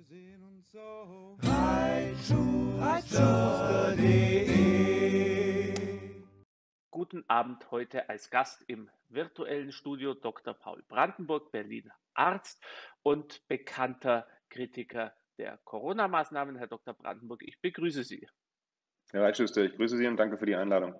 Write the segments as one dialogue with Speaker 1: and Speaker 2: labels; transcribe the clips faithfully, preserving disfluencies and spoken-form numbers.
Speaker 1: sehen uns so. Reitschuster punkt de.
Speaker 2: Guten Abend, heute als Gast im virtuellen Studio Doktor Paul Brandenburg, Berliner Arzt und bekannter Kritiker der Corona-Maßnahmen. Herr Doktor Brandenburg, ich begrüße Sie.
Speaker 3: Herr Reitschuster, ich grüße Sie und danke für die Einladung.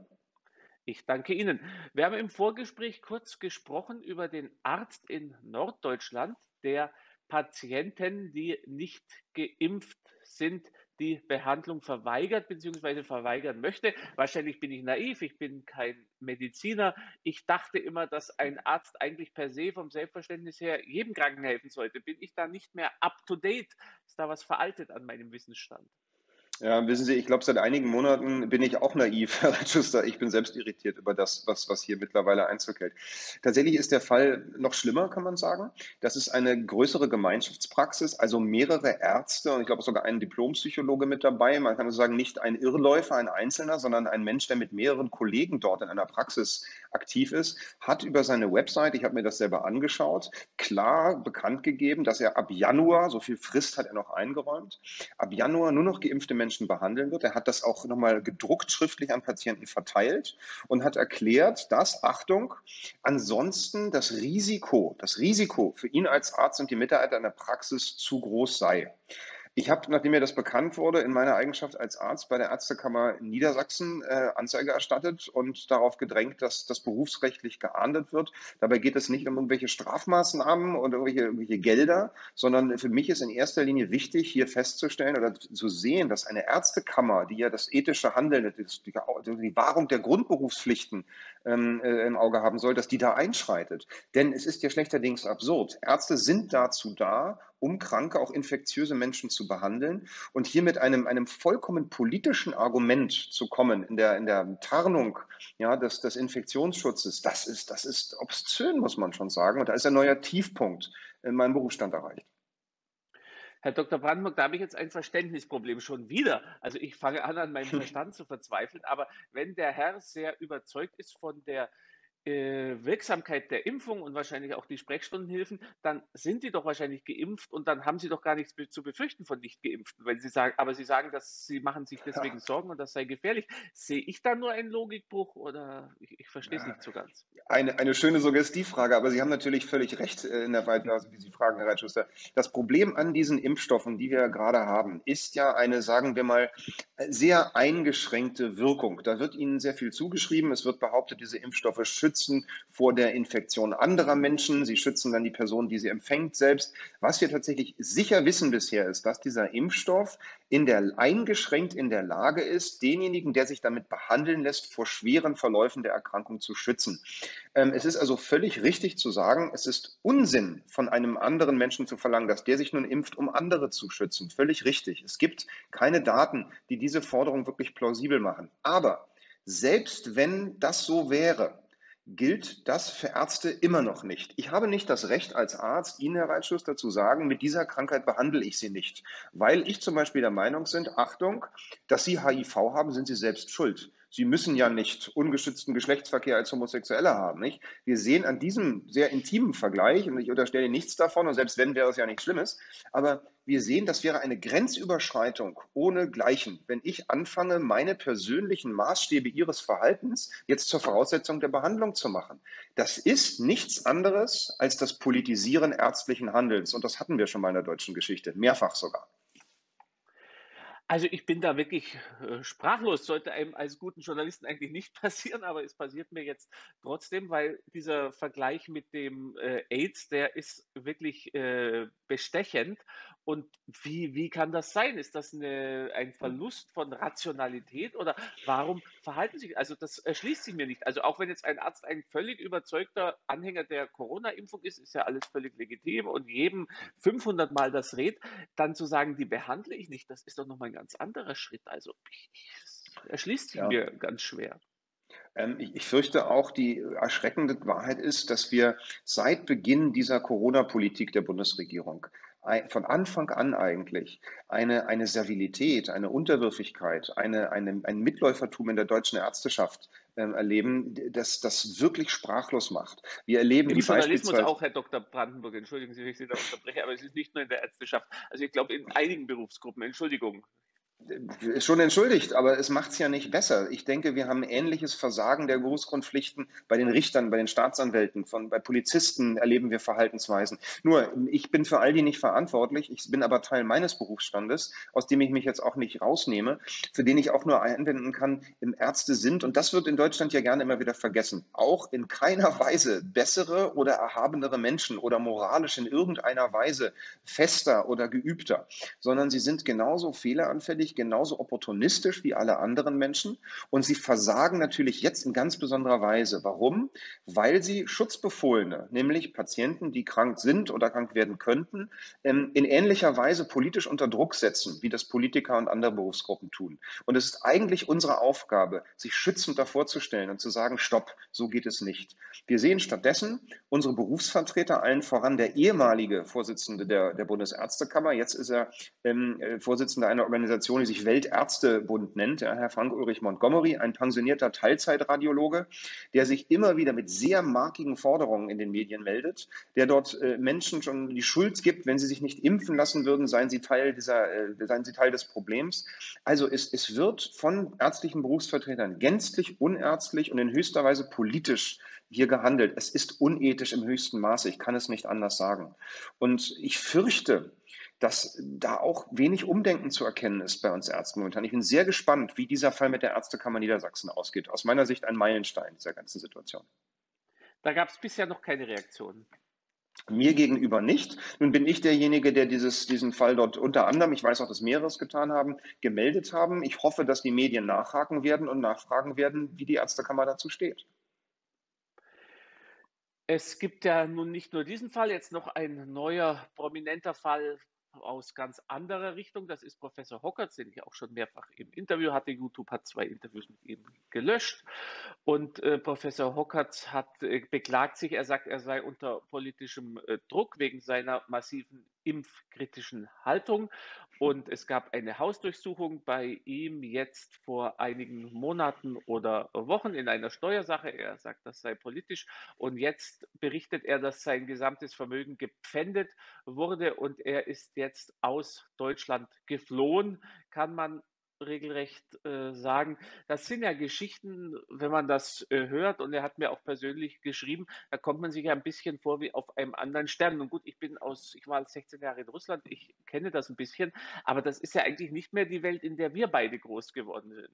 Speaker 2: Ich danke Ihnen. Wir haben im Vorgespräch kurz gesprochen über den Arzt in Norddeutschland, der Patienten, die nicht geimpft sind, die Behandlung verweigert bzw. verweigern möchte. Wahrscheinlich bin ich naiv, ich bin kein Mediziner. Ich dachte immer, dass ein Arzt eigentlich per se vom Selbstverständnis her jedem Kranken helfen sollte. Bin ich da nicht mehr up to date? Ist da was veraltet an meinem Wissensstand?
Speaker 3: Ja, wissen Sie, ich glaube, seit einigen Monaten bin ich auch naiv, Herr Reitschuster. Ich bin selbst irritiert über das, was, was hier mittlerweile Einzug hält. Tatsächlich ist der Fall noch schlimmer, kann man sagen. Das ist eine größere Gemeinschaftspraxis, also mehrere Ärzte und ich glaube sogar ein Diplompsychologe mit dabei. Man kann also sagen, nicht ein Irrläufer, ein Einzelner, sondern ein Mensch, der mit mehreren Kollegen dort in einer Praxis aktiv ist, hat über seine Website, ich habe mir das selber angeschaut, klar bekannt gegeben, dass er ab Januar, so viel Frist hat er noch eingeräumt, ab Januar nur noch geimpfte Menschen Menschen behandeln wird. Er hat das auch nochmal gedruckt schriftlich an Patienten verteilt und hat erklärt, dass, Achtung, ansonsten das Risiko, das Risiko für ihn als Arzt und die Mitarbeiter in der Praxis zu groß sei. Ich habe, nachdem mir das bekannt wurde, in meiner Eigenschaft als Arzt bei der Ärztekammer Niedersachsen äh, Anzeige erstattet und darauf gedrängt, dass das berufsrechtlich geahndet wird. Dabei geht es nicht um irgendwelche Strafmaßnahmen oder irgendwelche, irgendwelche Gelder, sondern für mich ist in erster Linie wichtig, hier festzustellen oder zu sehen, dass eine Ärztekammer, die ja das ethische Handeln, die, die Wahrung der Grundberufspflichten ähm, äh, im Auge haben soll, dass die da einschreitet. Denn es ist ja schlechterdings absurd. Ärzte sind dazu da, um kranke, auch infektiöse Menschen zu behandeln. Und hier mit einem, einem vollkommen politischen Argument zu kommen, in der, in der Tarnung ja, des, des Infektionsschutzes, das ist, das ist obszön, muss man schon sagen. Und da ist ein neuer Tiefpunkt in meinem Berufsstand erreicht.
Speaker 2: Herr Doktor Brandenburg, da habe ich jetzt ein Verständnisproblem schon wieder. Also ich fange an, an meinem Verstand zu verzweifeln. Aber wenn der Herr sehr überzeugt ist von der äh, Wirksamkeit der Impfung und wahrscheinlich auch die Sprechstundenhilfen, dann sind Sie doch wahrscheinlich geimpft und dann haben Sie doch gar nichts be- zu befürchten von Nicht-Geimpften. Wenn Sie sagen, aber Sie sagen, dass Sie machen sich deswegen Sorgen und das sei gefährlich. Sehe ich da nur einen Logikbruch oder ich, ich verstehe es
Speaker 3: Ja,
Speaker 2: nicht so ganz.
Speaker 3: Eine, eine schöne Suggestivfrage, aber Sie haben natürlich völlig recht äh, in der Weise, also wie Sie fragen, Herr Reitschuster. Das Problem an diesen Impfstoffen, die wir gerade haben, ist ja eine, sagen wir mal, sehr eingeschränkte Wirkung. Da wird ihnen sehr viel zugeschrieben. Es wird behauptet, diese Impfstoffe schützen vor der Infektion anderer Menschen. Sie schützen dann die Person, die sie empfängt, selbst. Was wir tatsächlich sicher wissen bisher ist, dass dieser Impfstoff in der, eingeschränkt in der Lage ist, denjenigen, der sich damit behandeln lässt, vor schweren Verläufen der Erkrankung zu schützen. Ähm, es ist also völlig richtig zu sagen, es ist Unsinn, von einem anderen Menschen zu verlangen, dass der sich nun impft, um andere zu schützen. Völlig richtig. Es gibt keine Daten, die diese Forderung wirklich plausibel machen. Aber selbst wenn das so wäre, gilt das für Ärzte immer noch nicht. Ich habe nicht das Recht als Arzt, Ihnen, Herr Reitschuster, zu sagen, mit dieser Krankheit behandle ich Sie nicht. Weil ich zum Beispiel der Meinung bin, Achtung, dass Sie H I V haben, sind Sie selbst schuld. Sie müssen ja nicht ungeschützten Geschlechtsverkehr als Homosexuelle haben, nicht? Wir sehen an diesem sehr intimen Vergleich, und ich unterstelle nichts davon, und selbst wenn, wäre es ja nichts Schlimmes, aber wir sehen, das wäre eine Grenzüberschreitung ohnegleichen, wenn ich anfange, meine persönlichen Maßstäbe Ihres Verhaltens jetzt zur Voraussetzung der Behandlung zu machen. Das ist nichts anderes als das Politisieren ärztlichen Handelns. Und das hatten wir schon mal in der deutschen Geschichte, mehrfach sogar.
Speaker 2: Also ich bin da wirklich äh, sprachlos, sollte einem als guten Journalisten eigentlich nicht passieren, aber es passiert mir jetzt trotzdem, weil dieser Vergleich mit dem äh, AIDS, der ist wirklich äh, bestechend. Und wie, wie kann das sein? Ist das eine, ein Verlust von Rationalität oder warum verhalten sich, also das erschließt sich mir nicht. Also auch wenn jetzt ein Arzt ein völlig überzeugter Anhänger der Corona-Impfung ist, ist ja alles völlig legitim und jedem fünfhundert Mal das rät, dann zu sagen, die behandle ich nicht, das ist doch nochmal ein ganz anderer Schritt. Also ich, ich, es erschließt sich
Speaker 3: Ja.
Speaker 2: mir ganz schwer.
Speaker 3: Ähm, ich, ich fürchte auch, die erschreckende Wahrheit ist, dass wir seit Beginn dieser Corona-Politik der Bundesregierung ei von Anfang an eigentlich eine eine Servilität, eine Unterwürfigkeit, eine eine ein Mitläufertum in der deutschen Ärzteschaft, ähm, erleben, d das das wirklich sprachlos macht. Wir erleben,
Speaker 2: Im
Speaker 3: wie
Speaker 2: Journalismus
Speaker 3: beispielsweise
Speaker 2: auch, Herr Doktor Brandenburg, entschuldigen Sie, wenn ich Sie da unterbreche, aber es ist nicht nur in der Ärzteschaft. Also, ich glaube, in einigen Berufsgruppen, Entschuldigung.
Speaker 3: Schon entschuldigt, aber es macht es ja nicht besser. Ich denke, wir haben ähnliches Versagen der Berufsgrundpflichten bei den Richtern, bei den Staatsanwälten, von, bei Polizisten erleben wir Verhaltensweisen. Nur, ich bin für all die nicht verantwortlich, ich bin aber Teil meines Berufsstandes, aus dem ich mich jetzt auch nicht rausnehme, für den ich auch nur einwenden kann, Ärzte sind, und das wird in Deutschland ja gerne immer wieder vergessen, auch in keiner Weise bessere oder erhabenere Menschen oder moralisch in irgendeiner Weise fester oder geübter, sondern sie sind genauso fehleranfällig, genauso opportunistisch wie alle anderen Menschen, und sie versagen natürlich jetzt in ganz besonderer Weise. Warum? Weil sie Schutzbefohlene, nämlich Patienten, die krank sind oder krank werden könnten, ähm, in ähnlicher Weise politisch unter Druck setzen, wie das Politiker und andere Berufsgruppen tun. Und es ist eigentlich unsere Aufgabe, sich schützend davor zu stellen und zu sagen, stopp, so geht es nicht. Wir sehen stattdessen unsere Berufsvertreter, allen voran der ehemalige Vorsitzende der, der Bundesärztekammer, jetzt ist er ähm, äh, Vorsitzender einer Organisation, die sich Weltärztebund nennt, ja, Herr Frank-Ulrich Montgomery, ein pensionierter Teilzeitradiologe, der sich immer wieder mit sehr markigen Forderungen in den Medien meldet, der dort äh, Menschen schon die Schuld gibt, wenn sie sich nicht impfen lassen würden, seien sie Teil, dieser, äh, seien sie Teil des Problems. Also es, es wird von ärztlichen Berufsvertretern gänzlich unärztlich und in höchster Weise politisch hier gehandelt. Es ist unethisch im höchsten Maße, ich kann es nicht anders sagen. Und ich fürchte, dass da auch wenig Umdenken zu erkennen ist bei uns Ärzten momentan. Ich bin sehr gespannt, wie dieser Fall mit der Ärztekammer Niedersachsen ausgeht. Aus meiner Sicht ein Meilenstein dieser ganzen Situation.
Speaker 2: Da gab es bisher noch keine Reaktion.
Speaker 3: Mir gegenüber nicht. Nun bin ich derjenige, der dieses, diesen Fall dort unter anderem, ich weiß auch, dass mehrere es getan haben, gemeldet haben. Ich hoffe, dass die Medien nachhaken werden und nachfragen werden, wie die Ärztekammer dazu steht.
Speaker 2: Es gibt ja nun nicht nur diesen Fall, jetzt noch ein neuer prominenter Fall aus ganz anderer Richtung. Das ist Professor Hockertz, den ich auch schon mehrfach im Interview hatte. YouTube hat zwei Interviews mit ihm gelöscht. Und äh, Professor Hockertz hat äh, beklagt sich, er sagt, er sei unter politischem äh, Druck wegen seiner massiven impfkritischen Haltung. Und es gab eine Hausdurchsuchung bei ihm jetzt vor einigen Monaten oder Wochen in einer Steuersache. Er sagt, das sei politisch. Und jetzt berichtet er, dass sein gesamtes Vermögen gepfändet wurde und er ist jetzt aus Deutschland geflohen, kann man regelrecht äh, sagen. Das sind ja Geschichten, wenn man das äh, hört, und er hat mir auch persönlich geschrieben, da kommt man sich ja ein bisschen vor wie auf einem anderen Stern. Und gut, ich bin aus, ich war sechzehn Jahre in Russland, ich kenne das ein bisschen, aber das ist ja eigentlich nicht mehr die Welt, in der wir beide groß geworden sind.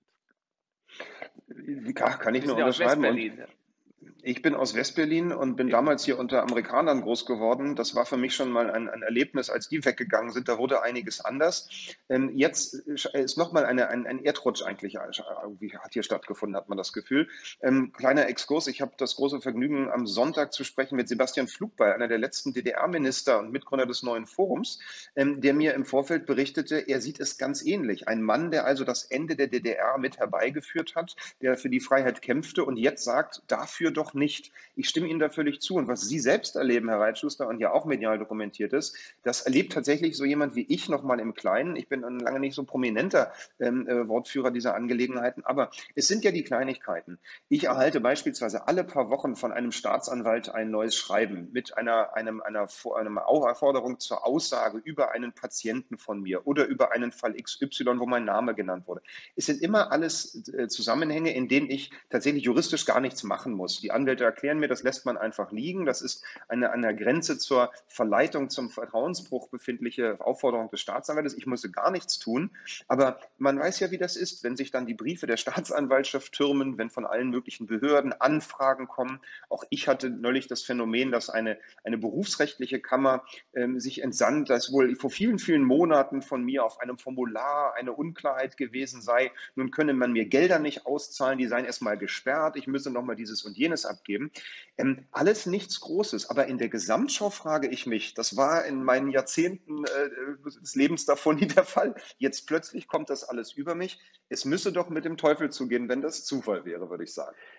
Speaker 3: Ja, kann ich
Speaker 2: Wir
Speaker 3: nur
Speaker 2: sind ja aus
Speaker 3: unterschreiben. Und
Speaker 2: Westberlin.
Speaker 3: ich bin aus Westberlin und bin
Speaker 2: Eben.
Speaker 3: damals hier unter Amerikanern groß geworden. Das war für mich schon mal ein, ein Erlebnis, als die weggegangen sind. Da wurde einiges anders. Ähm, jetzt ist nochmal eine, ein, ein Erdrutsch eigentlich irgendwie hat hier stattgefunden, hat man das Gefühl. Ähm, kleiner Exkurs. Ich habe das große Vergnügen, am Sonntag zu sprechen mit Sebastian Flugbeil, einer der letzten D D R-Minister und Mitgründer des neuen Forums, ähm, der mir im Vorfeld berichtete, er sieht es ganz ähnlich. Ein Mann, der also das Ende der D D R mit herbeigeführt hat, der für die Freiheit kämpfte und jetzt sagt, dafür doch nicht. Ich stimme Ihnen da völlig zu. Und was Sie selbst erleben, Herr Reitschuster, und ja auch medial dokumentiert ist, das erlebt tatsächlich so jemand wie ich noch mal im Kleinen. Ich bin ein lange nicht so prominenter ähm, äh, Wortführer dieser Angelegenheiten, aber es sind ja die Kleinigkeiten. Ich erhalte beispielsweise alle paar Wochen von einem Staatsanwalt ein neues Schreiben mit einer, einem, einer, einer Aufforderung zur Aussage über einen Patienten von mir oder über einen Fall X Y, wo mein Name genannt wurde. Es sind immer alles äh, Zusammenhänge, in denen ich tatsächlich juristisch gar nichts machen muss. Die Anwälte erklären mir, das lässt man einfach liegen. Das ist eine an der Grenze zur Verleitung zum Vertrauensbruch befindliche Aufforderung des Staatsanwaltes. Ich musste gar nichts tun. Aber man weiß ja, wie das ist, wenn sich dann die Briefe der Staatsanwaltschaft türmen, wenn von allen möglichen Behörden Anfragen kommen. Auch ich hatte neulich das Phänomen, dass eine, eine berufsrechtliche Kammer ähm, sich entsandt, dass wohl vor vielen, vielen Monaten von mir auf einem Formular eine Unklarheit gewesen sei. Nun könne man mir Gelder nicht auszahlen, die seien erstmal gesperrt. Ich müsse nochmal dieses und jenes abgeben. Ähm, alles nichts Großes, aber in der Gesamtschau frage ich mich, das war in meinen Jahrzehnten äh, des Lebens davor nie der Fall. Jetzt plötzlich kommt das alles über mich. Es müsse doch mit dem Teufel zugehen, wenn das Zufall wäre, würde ich sagen.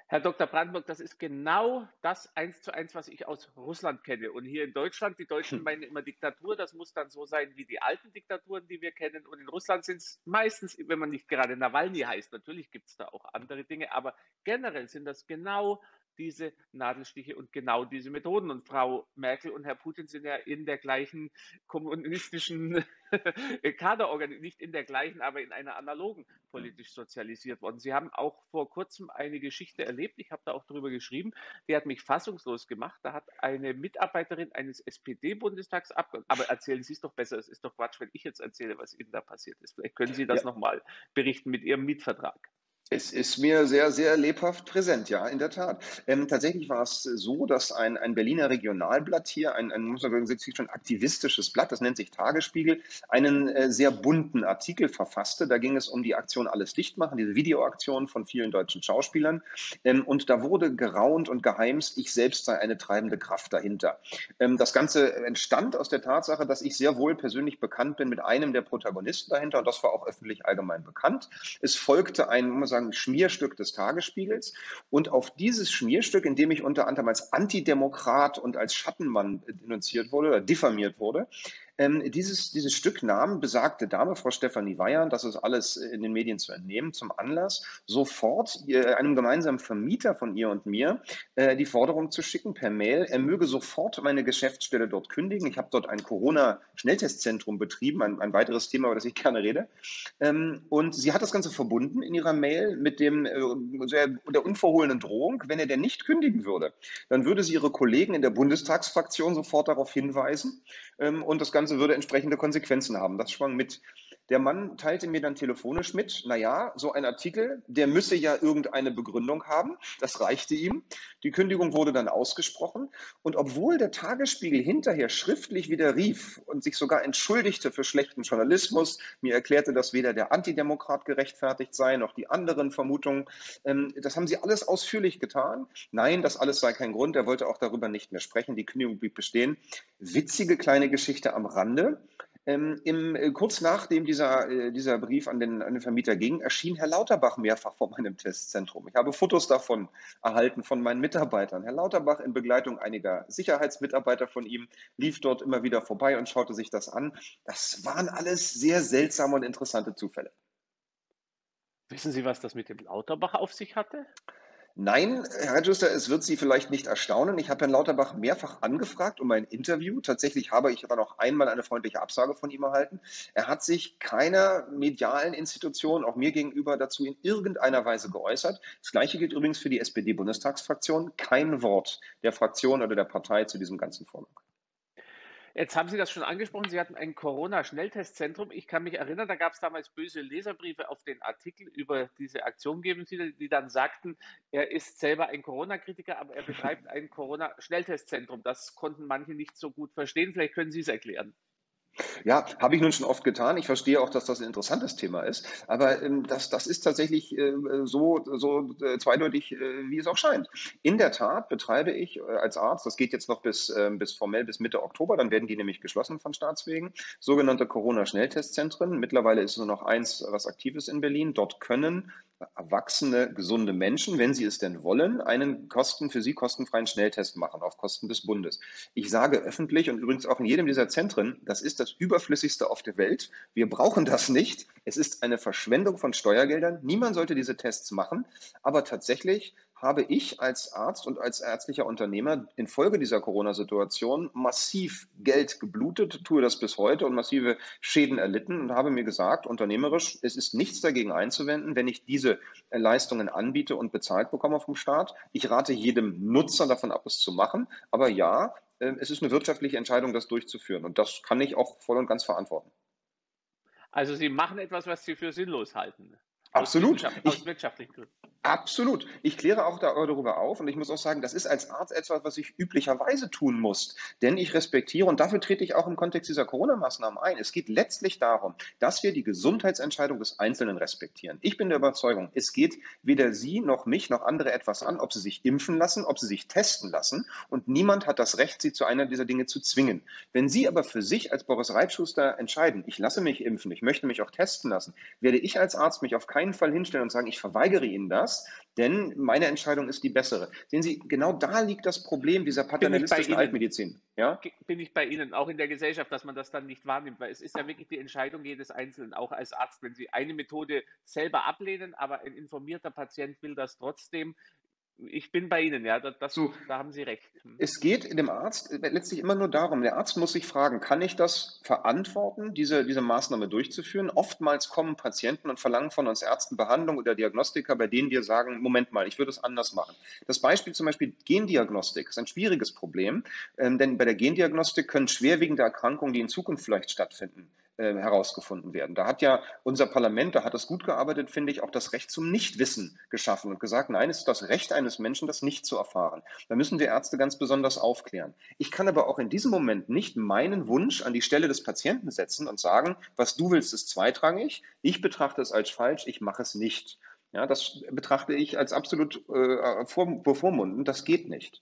Speaker 2: Herr Doktor Brandenburg, das ist genau das eins zu eins, was ich aus Russland kenne. Und hier in Deutschland, die Deutschen meinen immer Diktatur, das muss dann so sein wie die alten Diktaturen, die wir kennen. Und in Russland sind es meistens, wenn man nicht gerade Nawalny heißt, natürlich gibt es da auch andere Dinge, aber generell sind das genau diese Nadelstiche und genau diese Methoden. Und Frau Merkel und Herr Putin sind ja in der gleichen kommunistischen Kaderorganisation, nicht in der gleichen, aber in einer analogen politisch sozialisiert worden. Sie haben auch vor kurzem eine Geschichte erlebt, ich habe da auch darüber geschrieben, die hat mich fassungslos gemacht. Da hat eine Mitarbeiterin eines S P D-Bundestagsabgeordneten, aber erzählen Sie es doch besser, es ist doch Quatsch, wenn ich jetzt erzähle, was Ihnen da passiert ist. Vielleicht können Sie
Speaker 3: Ja,
Speaker 2: das nochmal berichten mit Ihrem Mietvertrag.
Speaker 3: es ist mir sehr, sehr lebhaft präsent, ja, in der Tat. Ähm, tatsächlich war es so, dass ein, ein Berliner Regionalblatt hier, ein, ein muss man sagen, wirklich schon aktivistisches Blatt, das nennt sich Tagesspiegel, einen äh, sehr bunten Artikel verfasste. Da ging es um die Aktion Alles dicht machen, diese Videoaktion von vielen deutschen Schauspielern. Ähm, und da wurde geraunt und geheimst, ich selbst sei eine treibende Kraft dahinter. Ähm, das Ganze entstand aus der Tatsache, dass ich sehr wohl persönlich bekannt bin mit einem der Protagonisten dahinter, und das war auch öffentlich allgemein bekannt. Es folgte ein, muss man sagen, Schmierstück des Tagesspiegels, und auf dieses Schmierstück, in dem ich unter anderem als Antidemokrat und als Schattenmann denunziert wurde oder diffamiert wurde, ähm, dieses, dieses Stück nahm besagte Dame, Frau Stefanie Weyand, das ist alles in den Medien zu entnehmen, zum Anlass, sofort äh, einem gemeinsamen Vermieter von ihr und mir äh, die Forderung zu schicken per Mail, er möge sofort meine Geschäftsstelle dort kündigen. Ich habe dort ein Corona-Schnelltestzentrum betrieben, ein, ein weiteres Thema, über das ich gerne rede. Ähm, und sie hat das Ganze verbunden in ihrer Mail mit dem, äh, sehr, der unverhohlenen Drohung, wenn er denn nicht kündigen würde, dann würde sie ihre Kollegen in der Bundestagsfraktion sofort darauf hinweisen, ähm, und das Ganze würde entsprechende Konsequenzen haben. Das schwang mit. Der Mann teilte mir dann telefonisch mit, naja, so ein Artikel, der müsse ja irgendeine Begründung haben. Das reichte ihm. Die Kündigung wurde dann ausgesprochen. Und obwohl der Tagesspiegel hinterher schriftlich widerrief und sich sogar entschuldigte für schlechten Journalismus, mir erklärte, dass weder der Antidemokrat gerechtfertigt sei, noch die anderen Vermutungen, ähm, das haben sie alles ausführlich getan. Nein, das alles sei kein Grund. Er wollte auch darüber nicht mehr sprechen. Die Kündigung blieb bestehen. Witzige kleine Geschichte am Rande. Ähm, im, äh, kurz nachdem dieser, äh, dieser Brief an den, an den Vermieter ging, erschien Herr Lauterbach mehrfach vor meinem Testzentrum. Ich habe Fotos davon erhalten von meinen Mitarbeitern. Herr Lauterbach in Begleitung einiger Sicherheitsmitarbeiter von ihm lief dort immer wieder vorbei und schaute sich das an. Das waren alles sehr seltsame und interessante Zufälle.
Speaker 2: Wissen Sie, was das mit dem Lauterbach auf sich hatte?
Speaker 3: Nein, Herr Schuster, es wird Sie vielleicht nicht erstaunen. Ich habe Herrn Lauterbach mehrfach angefragt um ein Interview. Tatsächlich habe ich dann auch einmal eine freundliche Absage von ihm erhalten. Er hat sich keiner medialen Institution, auch mir gegenüber, dazu in irgendeiner Weise geäußert. Das Gleiche gilt übrigens für die S P D-Bundestagsfraktion. Kein Wort der Fraktion oder der Partei zu diesem ganzen Vorgang.
Speaker 2: Jetzt haben Sie das schon angesprochen, Sie hatten ein Corona-Schnelltestzentrum. Ich kann mich erinnern, da gab es damals böse Leserbriefe auf den Artikel über diese Aktion, geben Sie, die dann sagten, er ist selber ein Corona-Kritiker, aber er betreibt ein Corona-Schnelltestzentrum. Das konnten manche nicht so gut verstehen. Vielleicht können Sie es erklären.
Speaker 3: Ja, habe ich nun schon oft getan. Ich verstehe auch, dass das ein interessantes Thema ist. Aber ähm, das, das ist tatsächlich äh, so, so äh, zweideutig, äh, wie es auch scheint. In der Tat betreibe ich äh, als Arzt, das geht jetzt noch bis, äh, bis formell bis Mitte Oktober, dann werden die nämlich geschlossen von Staatswegen, sogenannte Corona-Schnelltestzentren. Mittlerweile ist nur noch eins, was aktiv ist in Berlin. Dort können erwachsene, gesunde Menschen, wenn sie es denn wollen, einen kosten, für sie kostenfreien Schnelltest machen auf Kosten des Bundes. Ich sage öffentlich und übrigens auch in jedem dieser Zentren, das ist das Überflüssigste auf der Welt. Wir brauchen das nicht. Es ist eine Verschwendung von Steuergeldern. Niemand sollte diese Tests machen. Aber tatsächlich habe ich als Arzt und als ärztlicher Unternehmer infolge dieser Corona-Situation massiv Geld geblutet, tue das bis heute und massive Schäden erlitten und habe mir gesagt, unternehmerisch, es ist nichts dagegen einzuwenden, wenn ich diese Leistungen anbiete und bezahlt bekomme vom Staat. Ich rate jedem Nutzer davon ab, es zu machen. Aber ja, es ist eine wirtschaftliche Entscheidung, das durchzuführen. Und das kann ich auch voll und ganz verantworten.
Speaker 2: Also Sie machen etwas, was Sie für sinnlos halten, aus,
Speaker 3: Absolut.
Speaker 2: Wissenschaft, aus
Speaker 3: Ich,
Speaker 2: wirtschaftlichen Gründen.
Speaker 3: Absolut. Ich kläre auch darüber auf, und ich muss auch sagen, das ist als Arzt etwas, was ich üblicherweise tun muss. Denn ich respektiere, und dafür trete ich auch im Kontext dieser Corona-Maßnahmen ein, es geht letztlich darum, dass wir die Gesundheitsentscheidung des Einzelnen respektieren. Ich bin der Überzeugung, es geht weder Sie noch mich noch andere etwas an, ob sie sich impfen lassen, ob sie sich testen lassen. Und niemand hat das Recht, Sie zu einer dieser Dinge zu zwingen. Wenn Sie aber für sich als Boris Reitschuster entscheiden, ich lasse mich impfen, ich möchte mich auch testen lassen, werde ich als Arzt mich auf keinen Fall hinstellen und sagen, ich verweigere Ihnen das, das, denn meine Entscheidung ist die bessere. Sehen Sie, genau da liegt das Problem dieser
Speaker 2: Bin ich bei
Speaker 3: paternalistischen
Speaker 2: Ihnen.
Speaker 3: Altmedizin. Ja?
Speaker 2: Ge- Bin ich bei Ihnen, auch in der Gesellschaft, dass man das dann nicht wahrnimmt, weil es ist ja wirklich die Entscheidung jedes Einzelnen, auch als Arzt, wenn Sie eine Methode selber ablehnen, aber ein informierter Patient will das trotzdem. Ich bin bei Ihnen, ja, das, das,
Speaker 3: So,
Speaker 2: da haben Sie recht. Hm.
Speaker 3: es geht dem Arzt letztlich immer nur darum, der Arzt muss sich fragen, kann ich das verantworten, diese, diese Maßnahme durchzuführen? Oftmals kommen Patienten und verlangen von uns Ärzten Behandlung oder Diagnostika, bei denen wir sagen, Moment mal, ich würde es anders machen. Das Beispiel zum Beispiel Gendiagnostik ist ein schwieriges Problem, ähm, denn bei der Gendiagnostik können schwerwiegende Erkrankungen, die in Zukunft vielleicht stattfinden, äh, herausgefunden werden. Da hat ja unser Parlament, da hat es gut gearbeitet, finde ich, auch das Recht zum Nichtwissen geschaffen und gesagt, nein, es ist das Recht eines Menschen, das nicht zu erfahren. Da müssen wir Ärzte ganz besonders aufklären. Ich kann aber auch in diesem Moment nicht meinen Wunsch an die Stelle des Patienten setzen und sagen, was du willst, ist zweitrangig. Ich betrachte es als falsch, ich mache es nicht. Ja, das betrachte ich als absolut äh, vor, bevormundend. Das geht nicht.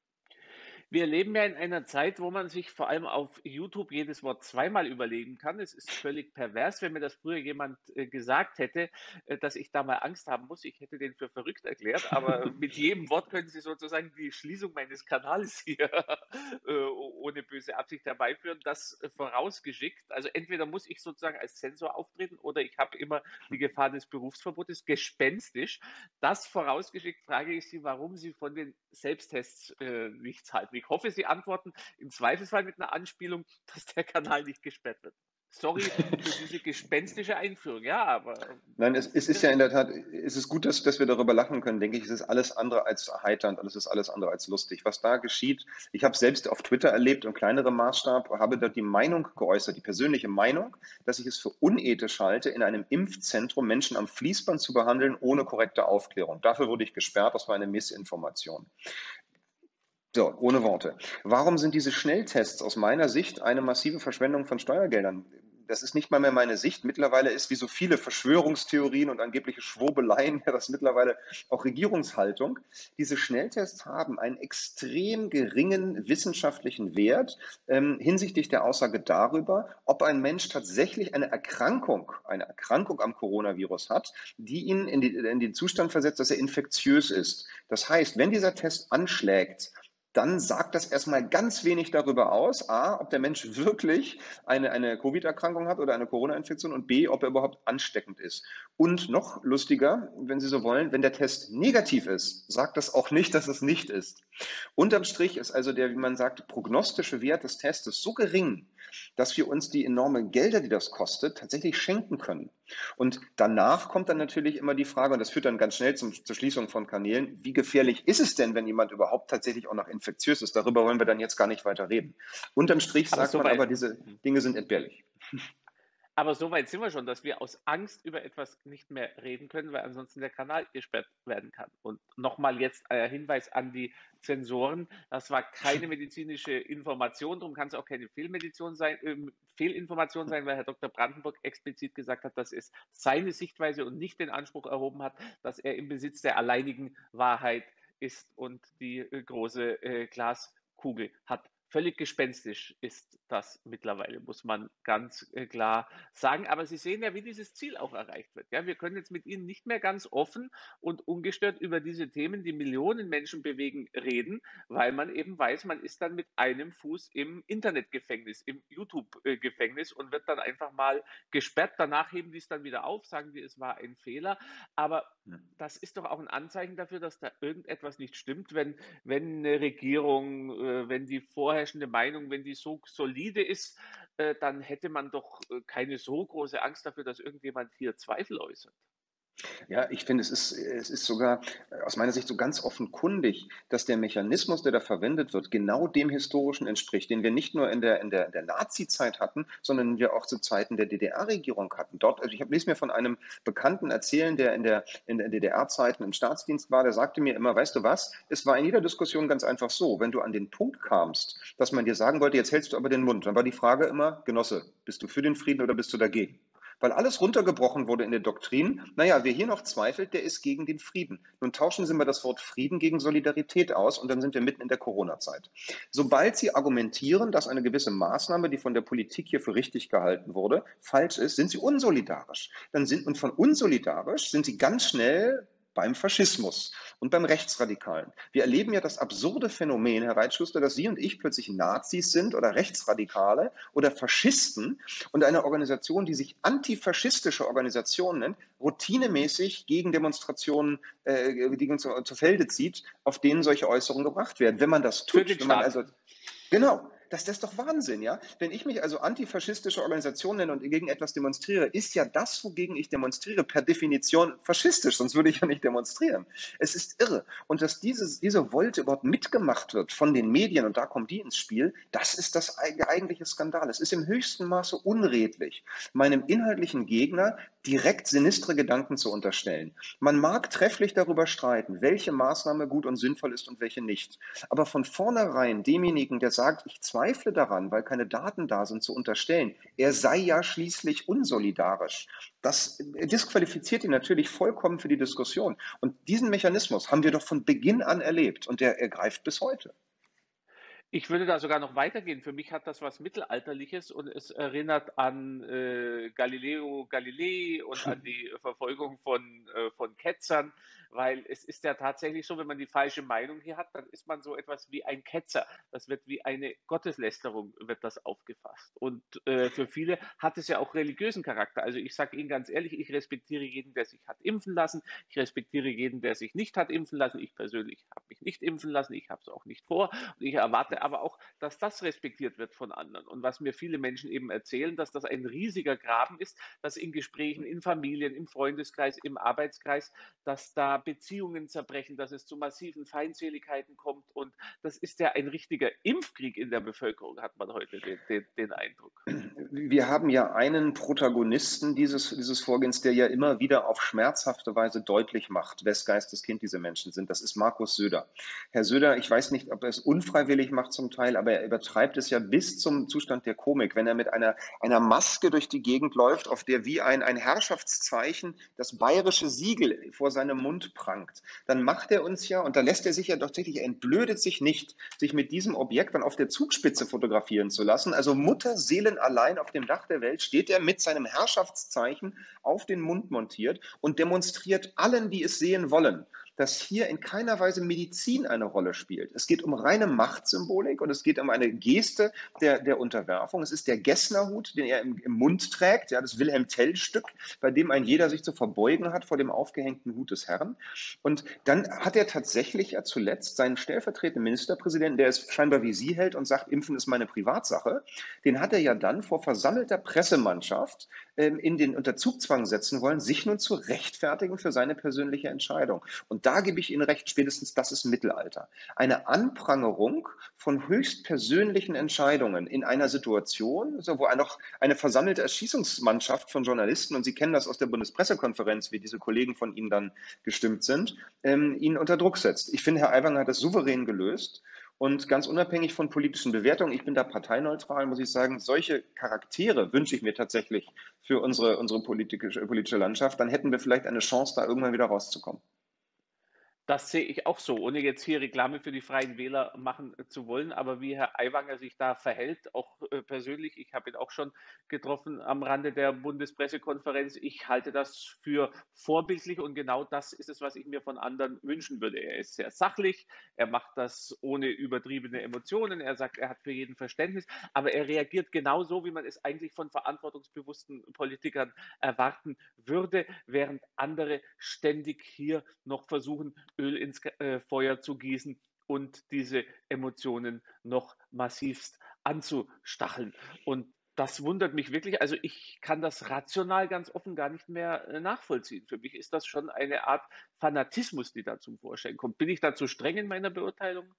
Speaker 2: Wir leben ja in einer Zeit, wo man sich vor allem auf YouTube jedes Wort zweimal überlegen kann. Es ist völlig pervers, wenn mir das früher jemand äh, gesagt hätte, äh, dass ich da mal Angst haben muss. Ich hätte den für verrückt erklärt, aber mit jedem Wort können Sie sozusagen die Schließung meines Kanals hier äh, ohne böse Absicht herbeiführen. Das äh, vorausgeschickt. Also entweder muss ich sozusagen als Zensor auftreten oder ich habe immer die Gefahr des Berufsverbotes, gespenstisch. Das vorausgeschickt frage ich Sie, warum Sie von den Selbsttests äh, nichts halten. Ich hoffe, Sie antworten im Zweifelsfall mit einer Anspielung, dass der Kanal nicht gesperrt wird. Sorry für diese gespenstische Einführung, ja, aber
Speaker 3: Nein, es,
Speaker 2: das
Speaker 3: es
Speaker 2: ist
Speaker 3: ist
Speaker 2: der
Speaker 3: ja in der
Speaker 2: Sinn.
Speaker 3: Tat, es ist gut, dass, dass wir darüber lachen können, denke ich. Es ist alles andere als erheiternd, alles ist alles andere als lustig. Was da geschieht, ich habe es selbst auf Twitter erlebt, im kleineren Maßstab, habe dort die Meinung geäußert, die persönliche Meinung, dass ich es für unethisch halte, in einem Impfzentrum Menschen am Fließband zu behandeln, ohne korrekte Aufklärung. Dafür wurde ich gesperrt, das war eine Missinformation. So, ohne Worte. Warum sind diese Schnelltests aus meiner Sicht eine massive Verschwendung von Steuergeldern? Das ist nicht mal mehr meine Sicht. Mittlerweile ist wie so viele Verschwörungstheorien und angebliche Schwurbeleien ja das mittlerweile auch Regierungshaltung. Diese Schnelltests haben einen extrem geringen wissenschaftlichen Wert ähm, hinsichtlich der Aussage darüber, ob ein Mensch tatsächlich eine Erkrankung, eine Erkrankung am Coronavirus hat, die ihn in, die, in den Zustand versetzt, dass er infektiös ist. Das heißt, wenn dieser Test anschlägt, dann sagt das erstmal ganz wenig darüber aus, a, ob der Mensch wirklich eine, eine Covid-Erkrankung hat oder eine Corona-Infektion und b, ob er überhaupt ansteckend ist. Und noch lustiger, wenn Sie so wollen, wenn der Test negativ ist, sagt das auch nicht, dass es nicht ist. Unterm Strich ist also der, wie man sagt, prognostische Wert des Testes so gering, dass wir uns die enormen Gelder, die das kostet, tatsächlich schenken können. Und danach kommt dann natürlich immer die Frage, und das führt dann ganz schnell zum, zur Schließung von Kanälen, wie gefährlich ist es denn, wenn jemand überhaupt tatsächlich auch noch infektiös ist? Darüber wollen wir dann jetzt gar nicht weiter reden. Unterm Strich
Speaker 2: Aber
Speaker 3: sagt man
Speaker 2: soweit.
Speaker 3: aber, diese Dinge sind entbehrlich.
Speaker 2: Aber so weit sind wir schon, dass wir aus Angst über etwas nicht mehr reden können, weil ansonsten der Kanal gesperrt werden kann. Und nochmal jetzt ein Hinweis an die Zensoren. Das war keine medizinische Information, darum kann es auch keine Fehlmedition sein, äh, Fehlinformation sein, weil Herr Doktor Brandenburg explizit gesagt hat, dass es seine Sichtweise und nicht den Anspruch erhoben hat, dass er im Besitz der alleinigen Wahrheit ist und die äh, große äh, Glaskugel hat. Völlig gespenstisch ist das mittlerweile, muss man ganz äh, klar sagen. Aber Sie sehen ja, wie dieses Ziel auch erreicht wird. Ja, wir können jetzt mit Ihnen nicht mehr ganz offen und ungestört über diese Themen, die Millionen Menschen bewegen, reden, weil man eben weiß, man ist dann mit einem Fuß im Internetgefängnis, im YouTube-Gefängnis und wird dann einfach mal gesperrt. Danach heben die es dann wieder auf, sagen die, es war ein Fehler. Aber das ist doch auch ein Anzeichen dafür, dass da irgendetwas nicht stimmt, wenn, wenn eine Regierung, äh, wenn die vorherrschende Meinung, wenn die so solide ist, äh, dann hätte man doch äh, keine so große Angst dafür, dass irgendjemand hier Zweifel äußert.
Speaker 3: Ja, ich finde, es ist, es ist sogar äh, aus meiner Sicht so ganz offenkundig, dass der Mechanismus, der da verwendet wird, genau dem historischen entspricht, den wir nicht nur in der, in der, in der Nazi-Zeit hatten, sondern den wir auch zu Zeiten der D D R-Regierung hatten. Dort, also ich habe lese mir von einem Bekannten erzählen, der in der, in der D D R-Zeiten im Staatsdienst war, der sagte mir immer, weißt du was, es war in jeder Diskussion ganz einfach so, wenn du an den Punkt kamst, dass man dir sagen wollte, jetzt hältst du aber den Mund, dann war die Frage immer, Genosse, bist du für den Frieden oder bist du dagegen? Weil alles runtergebrochen wurde in der Doktrin. Naja, wer hier noch zweifelt, der ist gegen den Frieden. Nun tauschen Sie mal das Wort Frieden gegen Solidarität aus und dann sind wir mitten in der Corona-Zeit. Sobald Sie argumentieren, dass eine gewisse Maßnahme, die von der Politik hier für richtig gehalten wurde, falsch ist, sind Sie unsolidarisch. Dann sind, und von unsolidarisch sind Sie ganz schnell beim Faschismus und beim Rechtsradikalen. Wir erleben ja das absurde Phänomen, Herr Reitschuster, dass Sie und ich plötzlich Nazis sind oder Rechtsradikale oder Faschisten und eine Organisation, die sich antifaschistische Organisation nennt, routinemäßig gegen Demonstrationen äh, die uns zu, zu Felde zieht, auf denen solche Äußerungen gebracht werden. Wenn man das
Speaker 2: Für den
Speaker 3: tut, wenn man
Speaker 2: Staat.
Speaker 3: also genau, das, das ist doch Wahnsinn, ja? Wenn ich mich also antifaschistische Organisation nenne und gegen etwas demonstriere, ist ja das, wogegen ich demonstriere, per Definition faschistisch, sonst würde ich ja nicht demonstrieren. Es ist irre. Und dass dieses, diese Wolte überhaupt mitgemacht wird von den Medien, und da kommen die ins Spiel, das ist das der eigentliche Skandal. Es ist im höchsten Maße unredlich, meinem inhaltlichen Gegner direkt sinistre Gedanken zu unterstellen. Man mag trefflich darüber streiten, welche Maßnahme gut und sinnvoll ist und welche nicht. Aber von vornherein demjenigen, der sagt, ich zweifle daran, weil keine Daten da sind, zu unterstellen, er sei ja schließlich unsolidarisch, das disqualifiziert ihn natürlich vollkommen für die Diskussion. Und diesen Mechanismus haben wir doch von Beginn an erlebt und der ergreift bis heute.
Speaker 2: Ich würde da sogar noch weitergehen. Für mich hat das was Mittelalterliches und es erinnert an äh, Galileo Galilei und an die Verfolgung von, äh, von Ketzern, weil es ist ja tatsächlich so, wenn man die falsche Meinung hier hat, dann ist man so etwas wie ein Ketzer. Das wird wie eine Gotteslästerung, wird das aufgefasst. Und äh, für viele hat es ja auch religiösen Charakter. Also ich sage Ihnen ganz ehrlich, ich respektiere jeden, der sich hat impfen lassen. Ich respektiere jeden, der sich nicht hat impfen lassen. Ich persönlich habe mich nicht impfen lassen. Ich habe es auch nicht vor. Und ich erwarte aber auch, dass das respektiert wird von anderen. Und was mir viele Menschen eben erzählen, dass das ein riesiger Graben ist, dass in Gesprächen, in Familien, im Freundeskreis, im Arbeitskreis, dass da Beziehungen zerbrechen, dass es zu massiven Feindseligkeiten kommt. Und das ist ja ein richtiger Impfkrieg in der Bevölkerung, hat man heute den, den, den Eindruck.
Speaker 3: Wir haben ja einen Protagonisten dieses, dieses Vorgehens, der ja immer wieder auf schmerzhafte Weise deutlich macht, wes Geistes Kind diese Menschen sind. Das ist Markus Söder. Herr Söder, ich weiß nicht, ob er es unfreiwillig macht zum Teil, aber er übertreibt es ja bis zum Zustand der Komik, wenn er mit einer, einer Maske durch die Gegend läuft, auf der wie ein, ein Herrschaftszeichen das bayerische Siegel vor seinem Mund prangt. Dann macht er uns ja, und da lässt er sich ja tatsächlich, er entblödet sich nicht, sich mit diesem Objekt dann auf der Zugspitze fotografieren zu lassen. Also Mutterseelen allein auf dem Dach der Welt steht er mit seinem Herrschaftszeichen auf den Mund montiert und demonstriert allen, die es sehen wollen, dass hier in keiner Weise Medizin eine Rolle spielt. Es geht um reine Machtsymbolik und es geht um eine Geste der, der Unterwerfung. Es ist der Gessnerhut, den er im, im Mund trägt, ja, das Wilhelm-Tell-Stück, bei dem ein jeder sich zu verbeugen hat vor dem aufgehängten Hut des Herrn. Und dann hat er tatsächlich ja zuletzt seinen stellvertretenden Ministerpräsidenten, der es scheinbar wie Sie hält und sagt, Impfen ist meine Privatsache, den hat er ja dann vor versammelter Pressemannschaft ähm, in den unter Zugzwang setzen wollen, sich nun zu rechtfertigen für seine persönliche Entscheidung. Und da gebe ich Ihnen recht, spätestens das ist Mittelalter. Eine Anprangerung von höchst persönlichen Entscheidungen in einer Situation, so wo noch eine versammelte Erschießungsmannschaft von Journalisten, und Sie kennen das aus der Bundespressekonferenz, wie diese Kollegen von Ihnen dann gestimmt sind, ähm, ihn unter Druck setzt. Ich finde, Herr Aiwanger hat das souverän gelöst. Und ganz unabhängig von politischen Bewertungen, ich bin da parteineutral, muss ich sagen, solche Charaktere wünsche ich mir tatsächlich für unsere, unsere politische, politische Landschaft. Dann hätten wir vielleicht eine Chance, da irgendwann wieder rauszukommen.
Speaker 2: Das sehe ich auch so, ohne jetzt hier Reklame für die Freien Wähler machen zu wollen. Aber wie Herr Aiwanger sich da verhält, auch äh, persönlich, ich habe ihn auch schon getroffen am Rande der Bundespressekonferenz, ich halte das für vorbildlich und genau das ist es, was ich mir von anderen wünschen würde. Er ist sehr sachlich, er macht das ohne übertriebene Emotionen, er sagt, er hat für jeden Verständnis, aber er reagiert genauso, wie man es eigentlich von verantwortungsbewussten Politikern erwarten würde, während andere ständig hier noch versuchen, Öl ins äh, Feuer zu gießen und diese Emotionen noch massivst anzustacheln. Und das wundert mich wirklich. Also ich kann das rational ganz offen gar nicht mehr äh, nachvollziehen. Für mich ist das schon eine Art Fanatismus, die da zum Vorschein kommt. Bin ich da zu streng in meiner Beurteilung?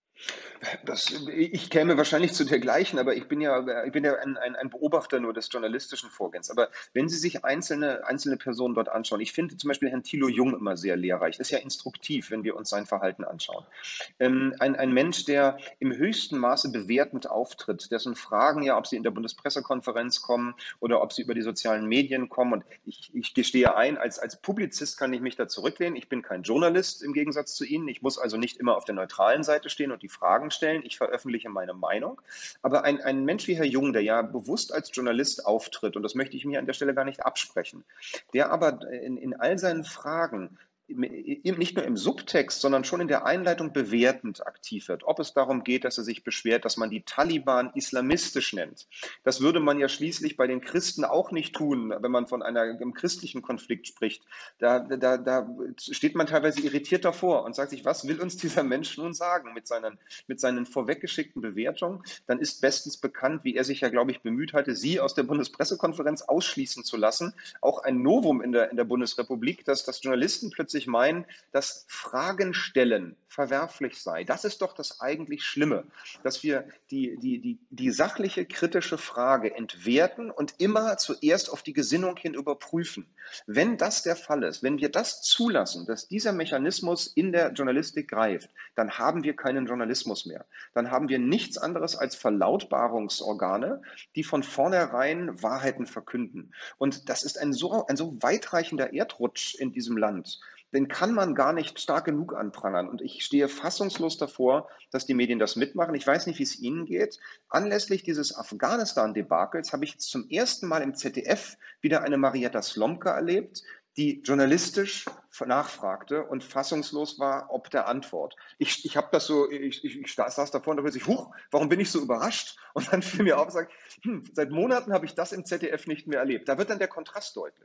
Speaker 3: Das, ich käme wahrscheinlich zu der gleichen, aber ich bin ja, ich bin ja ein, ein, ein Beobachter nur des journalistischen Vorgehens. Aber wenn Sie sich einzelne, einzelne Personen dort anschauen, ich finde zum Beispiel Herrn Thilo Jung immer sehr lehrreich. Das ist ja instruktiv, wenn wir uns sein Verhalten anschauen. Ähm, ein, ein Mensch, der im höchsten Maße bewertend auftritt, dessen Fragen ja, ob sie in der Bundespressekonferenz kommen oder ob sie über die sozialen Medien kommen. Und ich, ich gestehe ein, als, als Publizist kann ich mich da zurücklehnen. Ich bin kein Journalist im Gegensatz zu Ihnen. Ich muss also nicht immer auf der neutralen Seite stehen und die Fragen stellen. Ich veröffentliche meine Meinung. Aber ein, ein Mensch wie Herr Jung, der ja bewusst als Journalist auftritt, und das möchte ich mir an der Stelle gar nicht absprechen, der aber in, in all seinen Fragen nicht nur im Subtext, sondern schon in der Einleitung bewertend aktiv wird. Ob es darum geht, dass er sich beschwert, dass man die Taliban islamistisch nennt. Das würde man ja schließlich bei den Christen auch nicht tun, wenn man von einer, einem christlichen Konflikt spricht. Da, da, da steht man teilweise irritiert davor und sagt sich, was will uns dieser Mensch nun sagen mit seinen, mit seinen vorweggeschickten Bewertungen? Dann ist bestens bekannt, wie er sich ja, glaube ich, bemüht hatte, Sie aus der Bundespressekonferenz ausschließen zu lassen. Auch ein Novum in der, in der Bundesrepublik, dass, dass Journalisten plötzlich meinen, dass Fragen stellen verwerflich sei. Das ist doch das eigentlich Schlimme, dass wir die, die, die, die sachliche, kritische Frage entwerten und immer zuerst auf die Gesinnung hin überprüfen. Wenn das der Fall ist, wenn wir das zulassen, dass dieser Mechanismus in der Journalistik greift, dann haben wir keinen Journalismus mehr. Dann haben wir nichts anderes als Verlautbarungsorgane, die von vornherein Wahrheiten verkünden. Und das ist ein so, ein so weitreichender Erdrutsch in diesem Land. Den kann man gar nicht stark genug anprangern. Und ich stehe fassungslos davor, dass die Medien das mitmachen. Ich weiß nicht, wie es Ihnen geht. Anlässlich dieses Afghanistan-Debakels habe ich jetzt zum ersten Mal im Z D F wieder eine Marietta Slomka erlebt, die journalistisch nachfragte und fassungslos war ob der Antwort. Ich, ich habe das so, ich, ich, ich saß davor und dachte sich, huch, warum bin ich so überrascht? Und dann fiel mir auf und sagte, hm, seit Monaten habe ich das im Z D F nicht mehr erlebt. Da wird dann der Kontrast deutlich.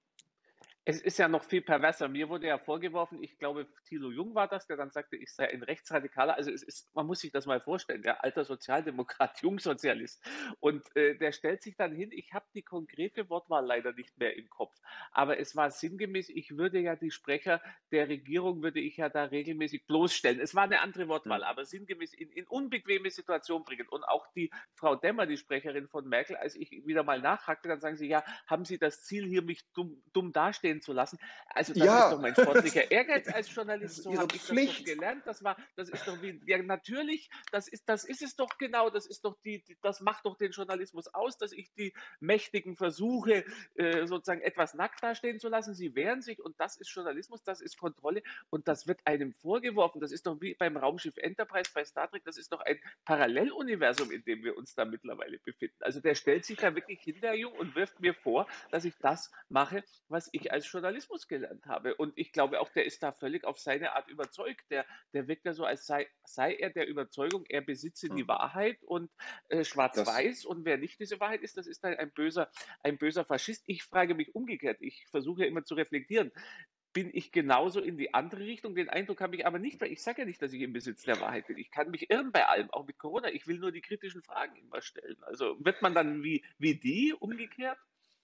Speaker 2: Es ist ja noch viel perverser. Mir wurde ja vorgeworfen, ich glaube, Thilo Jung war das, der dann sagte, ich sei ein Rechtsradikaler. Also es ist, man muss sich das mal vorstellen, der alter Sozialdemokrat, Jungsozialist. Und äh, der stellt sich dann hin, ich habe die konkrete Wortwahl leider nicht mehr im Kopf, aber es war sinngemäß, ich würde ja die Sprecher der Regierung, würde ich ja da regelmäßig bloßstellen. Es war eine andere Wortwahl, aber sinngemäß in, in unbequeme Situation bringen. Und auch die Frau Demmer, die Sprecherin von Merkel, als ich wieder mal nachhakte, dann sagen sie, ja, haben Sie das Ziel, hier mich dumm, dumm dastehen zu lassen? Also das
Speaker 3: Ja,
Speaker 2: ist doch mein sportlicher Ehrgeiz als Journalist, so
Speaker 3: Ihre
Speaker 2: habe ich das doch
Speaker 3: Pflicht.
Speaker 2: gelernt. Das war, das ist doch wie, ja natürlich, das ist, das ist es doch genau, das ist doch die, die das macht doch den Journalismus aus, dass ich die Mächtigen versuche, äh, sozusagen etwas nackt dastehen zu lassen. Sie wehren sich und das ist Journalismus, das ist Kontrolle und das wird einem vorgeworfen. Das ist doch wie beim Raumschiff Enterprise bei Star Trek, das ist doch ein Paralleluniversum, in dem wir uns da mittlerweile befinden. Also der stellt sich da wirklich hin, der Jung, und wirft mir vor, dass ich das mache, was ich als Journalismus gelernt habe. Und ich glaube auch, der ist da völlig auf seine Art überzeugt. Der, der wirkt ja so, als sei, sei er der Überzeugung, er besitze die Wahrheit und äh,
Speaker 3: Das,
Speaker 2: schwarz-weiß. Und wer nicht diese Wahrheit ist, das ist dann ein böser, ein böser Faschist. Ich frage mich umgekehrt. Ich versuche ja immer zu reflektieren. Bin ich genauso in die andere Richtung? Den Eindruck habe ich aber nicht, weil ich sage ja nicht, dass ich im Besitz der Wahrheit bin. Ich kann mich irren bei allem, auch mit Corona. Ich will nur die kritischen Fragen immer stellen. Also wird man dann wie, wie die umgekehrt?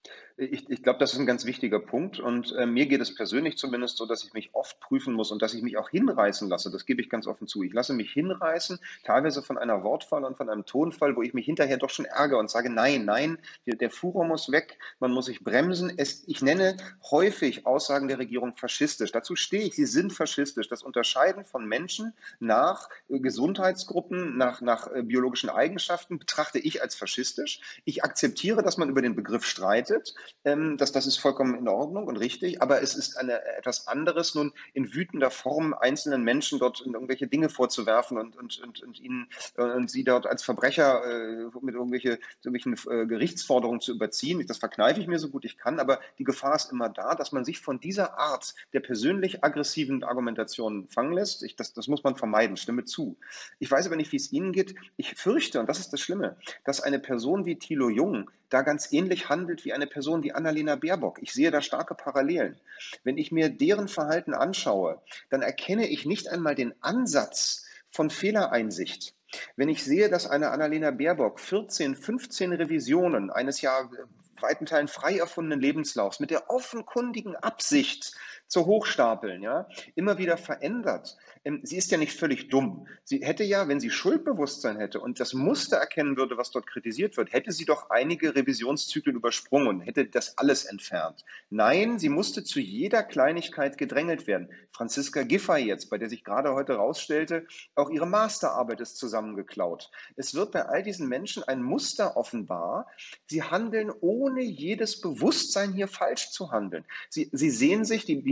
Speaker 3: Ich, ich glaube, das ist ein ganz wichtiger Punkt und äh, mir geht es persönlich zumindest so, dass ich mich oft prüfen muss und dass ich mich auch hinreißen lasse. Das gebe ich ganz offen zu. Ich lasse mich hinreißen, teilweise von einer Wortwahl und von einem Tonfall, wo ich mich hinterher doch schon ärgere und sage, nein, nein, der, der Furor muss weg, man muss sich bremsen. Es, ich nenne häufig Aussagen der Regierung faschistisch. Dazu stehe ich, sie sind faschistisch. Das Unterscheiden von Menschen nach äh, Gesundheitsgruppen, nach, nach äh, biologischen Eigenschaften betrachte ich als faschistisch. Ich akzeptiere, dass man über den Begriff streitet. Ähm, das, das ist vollkommen in Ordnung und richtig, aber es ist eine, etwas anderes, nun in wütender Form einzelnen Menschen dort irgendwelche Dinge vorzuwerfen und, und, und, und ihnen äh, und sie dort als Verbrecher äh, mit irgendwelche, irgendwelchen äh, Gerichtsforderungen zu überziehen. Das verkneife ich mir so gut ich kann, aber die Gefahr ist immer da, dass man sich von dieser Art der persönlich aggressiven Argumentation fangen lässt. Ich, das, das muss man vermeiden, stimme zu. Ich weiß aber nicht, wie es Ihnen geht. Ich fürchte, und das ist das Schlimme, dass eine Person wie Thilo Jung da ganz ähnlich handelt wie eine Person wie Annalena Baerbock. Ich sehe da starke Parallelen. Wenn ich mir deren Verhalten anschaue, dann erkenne ich nicht einmal den Ansatz von Fehlereinsicht. Wenn ich sehe, dass eine Annalena Baerbock vierzehn, fünfzehn Revisionen eines ja weiten Teilen frei erfundenen Lebenslaufs mit der offenkundigen Absicht zu hochstapeln, ja, immer wieder verändert. Sie ist ja nicht völlig dumm. Sie hätte ja, wenn sie Schuldbewusstsein hätte und das Muster erkennen würde, was dort kritisiert wird, hätte sie doch einige Revisionszyklen übersprungen und hätte das alles entfernt. Nein, sie musste zu jeder Kleinigkeit gedrängelt werden. Franziska Giffey jetzt, bei der sich gerade heute herausstellte, auch ihre Masterarbeit ist zusammengeklaut. Es wird bei all diesen Menschen ein Muster offenbar. Sie handeln ohne jedes Bewusstsein, hier falsch zu handeln. Sie, sie sehen sich, die, die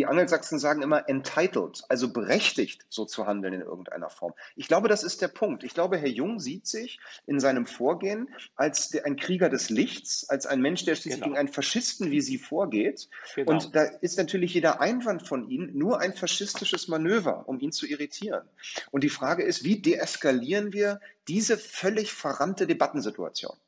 Speaker 3: die Angelsachsen sagen immer entitled, also berechtigt, so zu handeln in irgendeiner Form. Ich glaube, das ist der Punkt. Ich glaube, Herr Jung sieht sich in seinem Vorgehen als der, ein Krieger des Lichts, als ein Mensch, der schließlich gegen
Speaker 2: Genau,
Speaker 3: einen Faschisten wie Sie vorgeht.
Speaker 2: genau.
Speaker 3: Und da ist natürlich jeder Einwand von Ihnen nur ein faschistisches Manöver, um ihn zu irritieren. Und die Frage ist, wie deeskalieren wir diese völlig verrannte Debattensituation?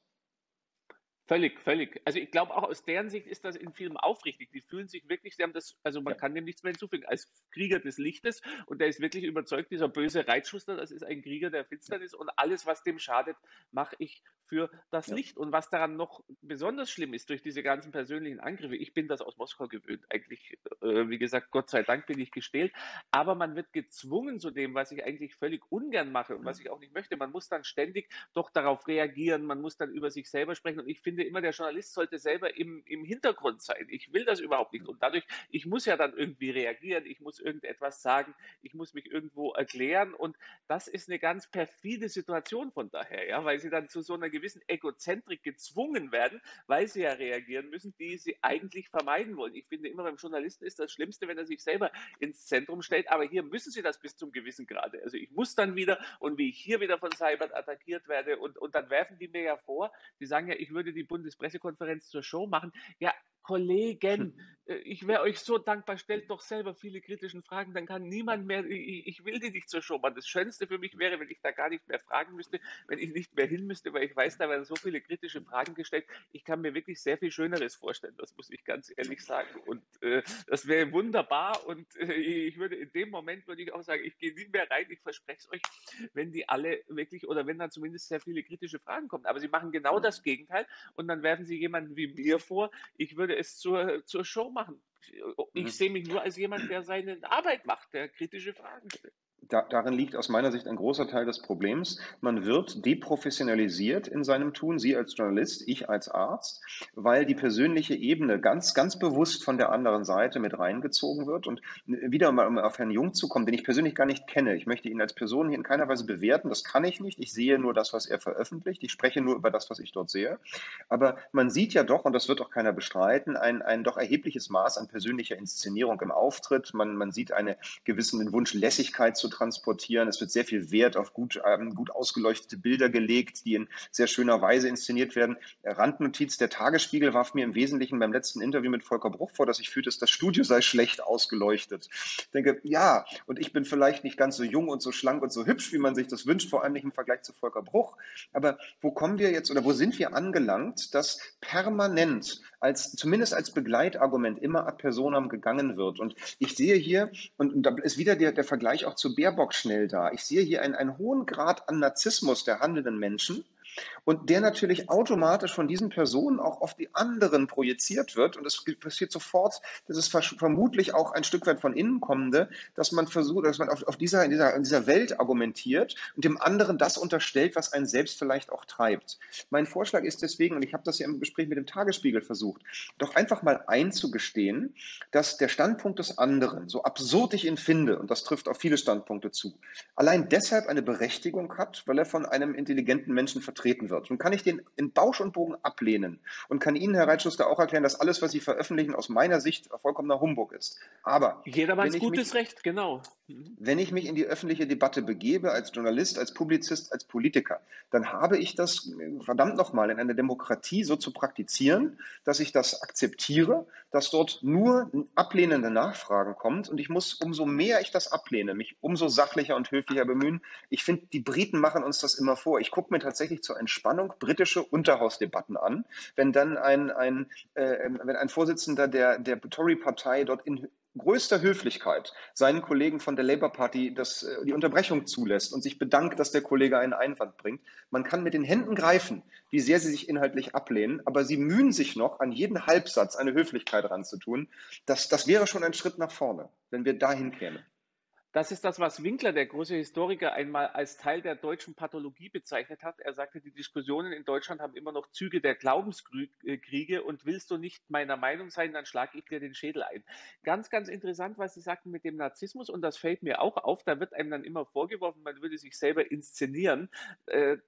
Speaker 2: Völlig, völlig. Also ich glaube auch aus deren Sicht ist das in Filmen aufrichtig. Die fühlen sich wirklich, sie haben das, also man
Speaker 3: Ja.
Speaker 2: kann dem nichts mehr hinzufügen, als Krieger des Lichtes und der ist wirklich überzeugt, dieser böse Reitschuster, das ist ein Krieger der Finsternis und alles, was dem schadet, mache ich für das
Speaker 3: Ja.
Speaker 2: Licht. Und was daran noch besonders schlimm ist, durch diese ganzen persönlichen Angriffe, ich bin das aus Moskau gewöhnt, eigentlich, äh, wie gesagt, Gott sei Dank bin ich gestählt, aber man wird gezwungen zu dem, was ich eigentlich völlig ungern mache und was ich auch nicht möchte. Man muss dann ständig doch darauf reagieren, man muss dann über sich selber sprechen und ich finde immer, der Journalist sollte selber im, im Hintergrund sein. Ich will das überhaupt nicht und dadurch, ich muss ja dann irgendwie reagieren, ich muss irgendetwas sagen, ich muss mich irgendwo erklären und das ist eine ganz perfide Situation von daher, ja, weil sie dann zu so einer gewissen Egozentrik gezwungen werden, weil sie ja reagieren müssen, die sie eigentlich vermeiden wollen. Ich finde immer beim Journalisten ist das Schlimmste, wenn er sich selber ins Zentrum stellt, aber hier müssen sie das bis zum gewissen Grade. Also ich muss dann wieder und wie ich hier wieder von Cybert attackiert werde und, und dann werfen die mir ja vor, die sagen ja, ich würde die Bundespressekonferenz zur Show machen. Ja, Kollegen, äh, ich wäre euch so dankbar, stellt doch selber viele kritische Fragen, dann kann niemand mehr, ich, ich will die nicht zur Show machen. Das Schönste für mich wäre, wenn ich da gar nicht mehr fragen müsste, wenn ich nicht mehr hin müsste, weil ich weiß, da werden so viele kritische Fragen gestellt. Ich kann mir wirklich sehr viel Schöneres vorstellen, das muss ich ganz ehrlich sagen. Und äh, das wäre wunderbar und äh, ich würde in dem Moment, würde ich auch sagen, ich gehe nie mehr rein, ich verspreche es euch, wenn die alle wirklich, oder wenn dann zumindest sehr viele kritische Fragen kommen. Aber sie machen genau das Gegenteil und dann werfen sie jemanden wie mir vor, ich würde es zur, zur Show machen. Ich sehe mich nur als jemand, der seine Arbeit macht, der kritische Fragen stellt.
Speaker 3: Da, darin liegt aus meiner Sicht ein großer Teil des Problems. Man wird deprofessionalisiert in seinem Tun, Sie als Journalist, ich als Arzt, weil die persönliche Ebene ganz, ganz bewusst von der anderen Seite mit reingezogen wird. Und wieder mal, um auf Herrn Jung zu kommen, den ich persönlich gar nicht kenne. Ich möchte ihn als Person hier in keiner Weise bewerten. Das kann ich nicht. Ich sehe nur das, was er veröffentlicht. Ich spreche nur über das, was ich dort sehe. Aber man sieht ja doch, und das wird auch keiner bestreiten, ein, ein doch erhebliches Maß an persönlicher Inszenierung im Auftritt. Man, man sieht einen gewissen Wunsch, Lässigkeit zu transportieren. Es wird sehr viel Wert auf gut, ähm, gut ausgeleuchtete Bilder gelegt, die in sehr schöner Weise inszeniert werden. Randnotiz, der Tagesspiegel warf mir im Wesentlichen beim letzten Interview mit Volker Bruch vor, dass ich fühlte, dass das Studio sei schlecht ausgeleuchtet. Ich denke, ja, und ich bin vielleicht nicht ganz so jung und so schlank und so hübsch, wie man sich das wünscht, vor allem nicht im Vergleich zu Volker Bruch. Aber wo kommen wir jetzt oder wo sind wir angelangt, dass permanent als, zumindest als Begleitargument immer ad personam gegangen wird? Und ich sehe hier, und, und da ist wieder der, der Vergleich auch zu Baerbock schnell da, ich sehe hier einen, einen hohen Grad an Narzissmus der handelnden Menschen, und der natürlich automatisch von diesen Personen auch auf die anderen projiziert wird. Und es passiert sofort, das ist vermutlich auch ein Stück weit von innen kommende, dass man versucht, dass man auf, auf dieser, in, dieser, in dieser Welt argumentiert und dem anderen das unterstellt, was einen selbst vielleicht auch treibt. Mein Vorschlag ist deswegen, und ich habe das ja im Gespräch mit dem Tagesspiegel versucht, doch einfach mal einzugestehen, dass der Standpunkt des anderen, so absurd ich ihn finde, und das trifft auf viele Standpunkte zu, allein deshalb eine Berechtigung hat, weil er von einem intelligenten Menschen vertreten wird. Und kann ich den in Bausch und Bogen ablehnen und kann Ihnen, Herr Reitschuster, auch erklären, dass alles, was Sie veröffentlichen, aus meiner Sicht vollkommener Humbug ist. Aber wenn
Speaker 2: Jedermanns
Speaker 3: ich mich
Speaker 2: gutes Recht, genau. Mhm.
Speaker 3: wenn ich mich in die öffentliche Debatte begebe, als Journalist, als Publizist, als Politiker, dann habe ich das verdammt nochmal in einer Demokratie so zu praktizieren, dass ich das akzeptiere, dass dort nur ablehnende Nachfragen kommt und ich muss, umso mehr ich das ablehne, mich umso sachlicher und höflicher bemühen. Ich finde, die Briten machen uns das immer vor. Ich gucke mir tatsächlich zur Entspannung britische Unterhausdebatten an, wenn dann ein, ein, äh, wenn ein Vorsitzender der, der Tory-Partei dort in größter Höflichkeit seinen Kollegen von der Labour Party das, äh, die Unterbrechung zulässt und sich bedankt, dass der Kollege einen Einwand bringt. Man kann mit den Händen greifen, wie sehr sie sich inhaltlich ablehnen, aber sie mühen sich noch, an jeden Halbsatz eine Höflichkeit ranzutun. Das, das wäre schon ein Schritt nach vorne, wenn wir dahin kämen.
Speaker 2: Das ist das, was Winkler, der große Historiker, einmal als Teil der deutschen Pathologie bezeichnet hat. Er sagte, die Diskussionen in Deutschland haben immer noch Züge der Glaubenskriege und willst du nicht meiner Meinung sein, dann schlage ich dir den Schädel ein. Ganz, ganz interessant, was Sie sagten mit dem Narzissmus und das fällt mir auch auf. Da wird einem dann immer vorgeworfen, man würde sich selber inszenieren. Äh,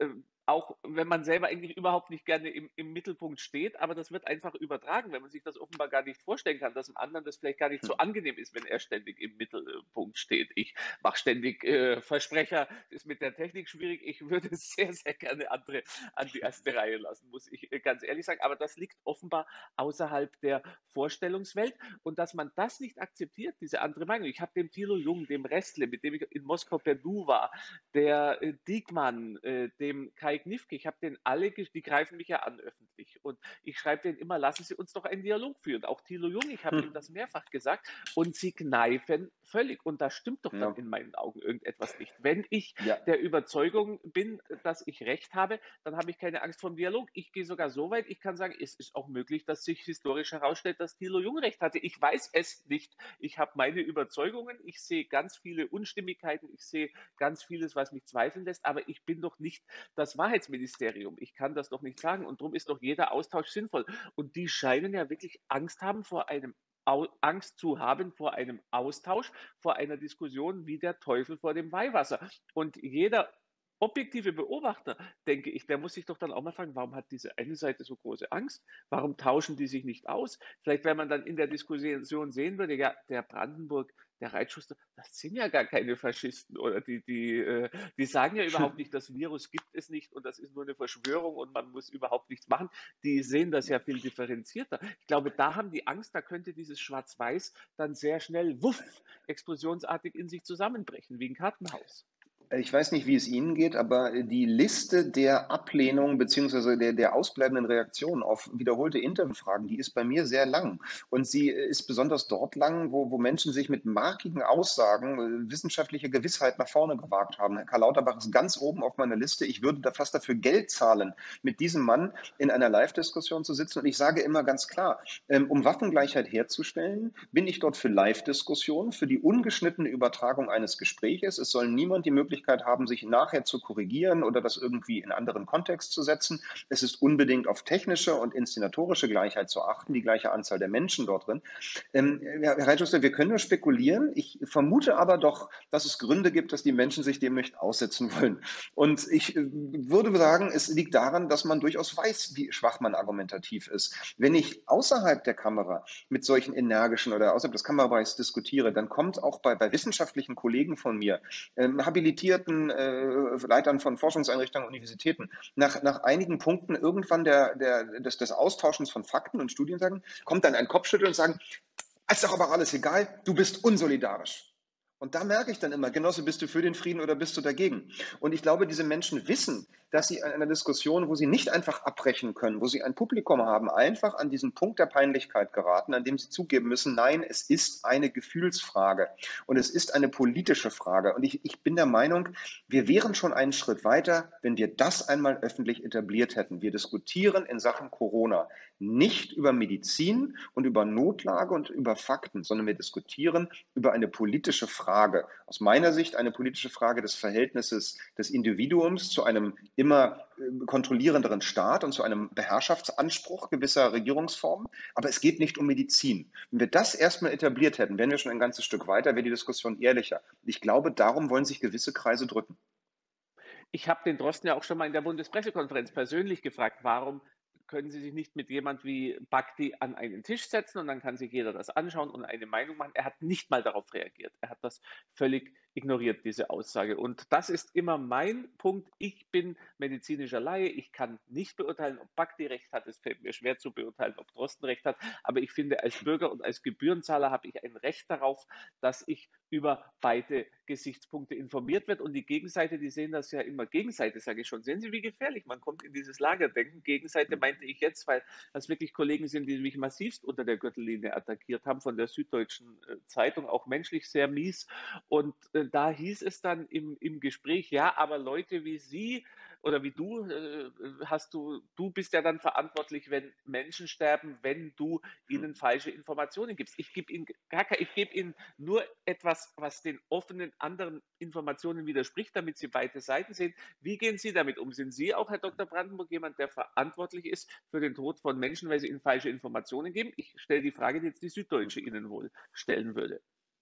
Speaker 2: auch wenn man selber eigentlich überhaupt nicht gerne im im Mittelpunkt steht, aber das wird einfach übertragen, wenn man sich das offenbar gar nicht vorstellen kann, dass 'm anderen das vielleicht gar nicht
Speaker 3: Hm.
Speaker 2: so angenehm ist, wenn er ständig im Mittelpunkt steht. Ich mache ständig, äh, Versprecher, ist mit der Technik schwierig. Ich würde sehr, sehr gerne andere an die erste Reihe lassen, muss ich, äh, ganz ehrlich sagen. Aber das liegt offenbar außerhalb der Vorstellungswelt. Und dass man das nicht akzeptiert, diese andere Meinung. Ich habe dem Thilo Jung, dem Restle, mit dem ich in Moskau per Du war, der äh, Diekmann, äh, dem Kai Gniffke, ich habe denen alle, gesch- die greifen mich ja an öffentlich. Und ich schreibe denen immer, lassen Sie uns doch einen Dialog führen. Auch Thilo Jung, ich habe ihm
Speaker 3: Hm.
Speaker 2: das mehrfach gesagt. Und sie kneifen völlig. Und da stimmt doch dann
Speaker 3: Ja.
Speaker 2: in meinen Augen irgendetwas nicht. Wenn ich
Speaker 3: Ja.
Speaker 2: der Überzeugung bin, dass ich recht habe, dann habe ich keine Angst vor dem Dialog. Ich gehe sogar so weit, ich kann sagen, es ist auch möglich, dass sich historisch herausstellt, dass Thilo Jung recht hatte. Ich weiß es nicht. Ich habe meine Überzeugungen, ich sehe ganz viele Unstimmigkeiten, ich sehe ganz vieles, was mich zweifeln lässt, aber ich bin doch nicht das Wahrheitsministerium. Ich kann das doch nicht sagen und darum ist doch jeder Austausch sinnvoll. Und die scheinen ja wirklich Angst haben vor einem Au Angst zu haben vor einem Austausch, vor einer Diskussion wie der Teufel vor dem Weihwasser. Und jeder objektive Beobachter, denke ich, der muss sich doch dann auch mal fragen, warum hat diese eine Seite so große Angst? Warum tauschen die sich nicht aus? Vielleicht, wenn man dann in der Diskussion sehen würde, ja, der Brandenburg, der Reitschuster, das sind ja gar keine Faschisten oder die, die, äh, die sagen ja überhaupt nicht, das Virus gibt es nicht und das ist nur eine Verschwörung und man muss überhaupt nichts machen. Die sehen das ja viel differenzierter. Ich glaube, da haben die Angst, da könnte dieses Schwarz-Weiß dann sehr schnell, wuff, explosionsartig in sich zusammenbrechen, wie ein Kartenhaus.
Speaker 3: Ich weiß nicht, wie es Ihnen geht, aber die Liste der Ablehnung beziehungsweise der, der ausbleibenden Reaktionen auf wiederholte Interviewfragen, die ist bei mir sehr lang. Und sie ist besonders dort lang, wo, wo Menschen sich mit markigen Aussagen, äh, wissenschaftliche Gewissheit nach vorne gewagt haben. Herr Karl Lauterbach ist ganz oben auf meiner Liste. Ich würde da fast dafür Geld zahlen, mit diesem Mann in einer Live-Diskussion zu sitzen. Und ich sage immer ganz klar, ähm, um Waffengleichheit herzustellen, bin ich dort für Live-Diskussionen, für die ungeschnittene Übertragung eines Gespräches. Es soll niemand die Möglichkeit haben, sich nachher zu korrigieren oder das irgendwie in anderen Kontext zu setzen. Es ist unbedingt auf technische und inszenatorische Gleichheit zu achten, die gleiche Anzahl der Menschen dort drin. Ähm, Herr Reitschuster, wir können nur spekulieren. Ich vermute aber doch, dass es Gründe gibt, dass die Menschen sich dem nicht aussetzen wollen. Und ich äh, würde sagen, es liegt daran, dass man durchaus weiß, wie schwach man argumentativ ist. Wenn ich außerhalb der Kamera mit solchen energischen oder außerhalb des Kamerabereichs diskutiere, dann kommt auch bei, bei wissenschaftlichen Kollegen von mir, ähm, habilitierten äh, Leitern von Forschungseinrichtungen, Universitäten, nach, nach einigen Punkten irgendwann der, der, des, des Austauschens von Fakten und Studien sagen, kommt dann ein Kopfschütteln und sagen, ist doch aber alles egal, du bist unsolidarisch. Und da merke ich dann immer, Genosse, bist du für den Frieden oder bist du dagegen? Und ich glaube, diese Menschen wissen, dass sie in einer Diskussion, wo sie nicht einfach abbrechen können, wo sie ein Publikum haben, einfach an diesen Punkt der Peinlichkeit geraten, an dem sie zugeben müssen, nein, es ist eine Gefühlsfrage und es ist eine politische Frage. Und ich, ich bin der Meinung, wir wären schon einen Schritt weiter, wenn wir das einmal öffentlich etabliert hätten. Wir diskutieren in Sachen Corona nicht über Medizin und über Notlage und über Fakten, sondern wir diskutieren über eine politische Frage. Aus meiner Sicht eine politische Frage des Verhältnisses des Individuums zu einem immer äh, kontrollierenderen Staat und zu einem Beherrschaftsanspruch gewisser Regierungsformen. Aber es geht nicht um Medizin. Wenn wir das erstmal etabliert hätten, wären wir schon ein ganzes Stück weiter, wäre die Diskussion ehrlicher. Ich glaube, darum wollen sich gewisse Kreise drücken.
Speaker 2: Ich habe den Drosten ja auch schon mal in der Bundespressekonferenz persönlich gefragt, warum können Sie sich nicht mit jemand wie Bakti an einen Tisch setzen und dann kann sich jeder das anschauen und eine Meinung machen. Er hat nicht mal darauf reagiert. Er hat das völlig ignoriert, diese Aussage. Und das ist immer mein Punkt. Ich bin medizinischer Laie. Ich kann nicht beurteilen, ob Bakti recht hat. Es fällt mir schwer zu beurteilen, ob Drosten recht hat. Aber ich finde, als Bürger und als Gebührenzahler habe ich ein Recht darauf, dass ich über beide Gesichtspunkte informiert wird. Und die Gegenseite, die sehen das ja immer, Gegenseite sage ich schon, sehen Sie, wie gefährlich man kommt in dieses Lagerdenken. Gegenseite meinte ich jetzt, weil das wirklich Kollegen sind, die mich massivst unter der Gürtellinie attackiert haben, von der Süddeutschen äh, Zeitung, auch menschlich sehr mies. Und äh, da hieß es dann im, im Gespräch, ja, aber Leute wie Sie oder wie du, äh, hast du, du bist ja dann verantwortlich, wenn Menschen sterben, wenn du ihnen falsche Informationen gibst. Ich gebe ihnen gar keine, ich gebe ihnen nur etwas, was den offenen anderen Informationen widerspricht, damit Sie beide Seiten sehen. Wie gehen Sie damit um? Sind Sie auch, Herr Doktor Brandenburg, jemand, der verantwortlich ist für den Tod von Menschen, weil Sie ihnen falsche Informationen geben? Ich stelle die Frage, die jetzt die Süddeutsche Ihnen wohl stellen würde.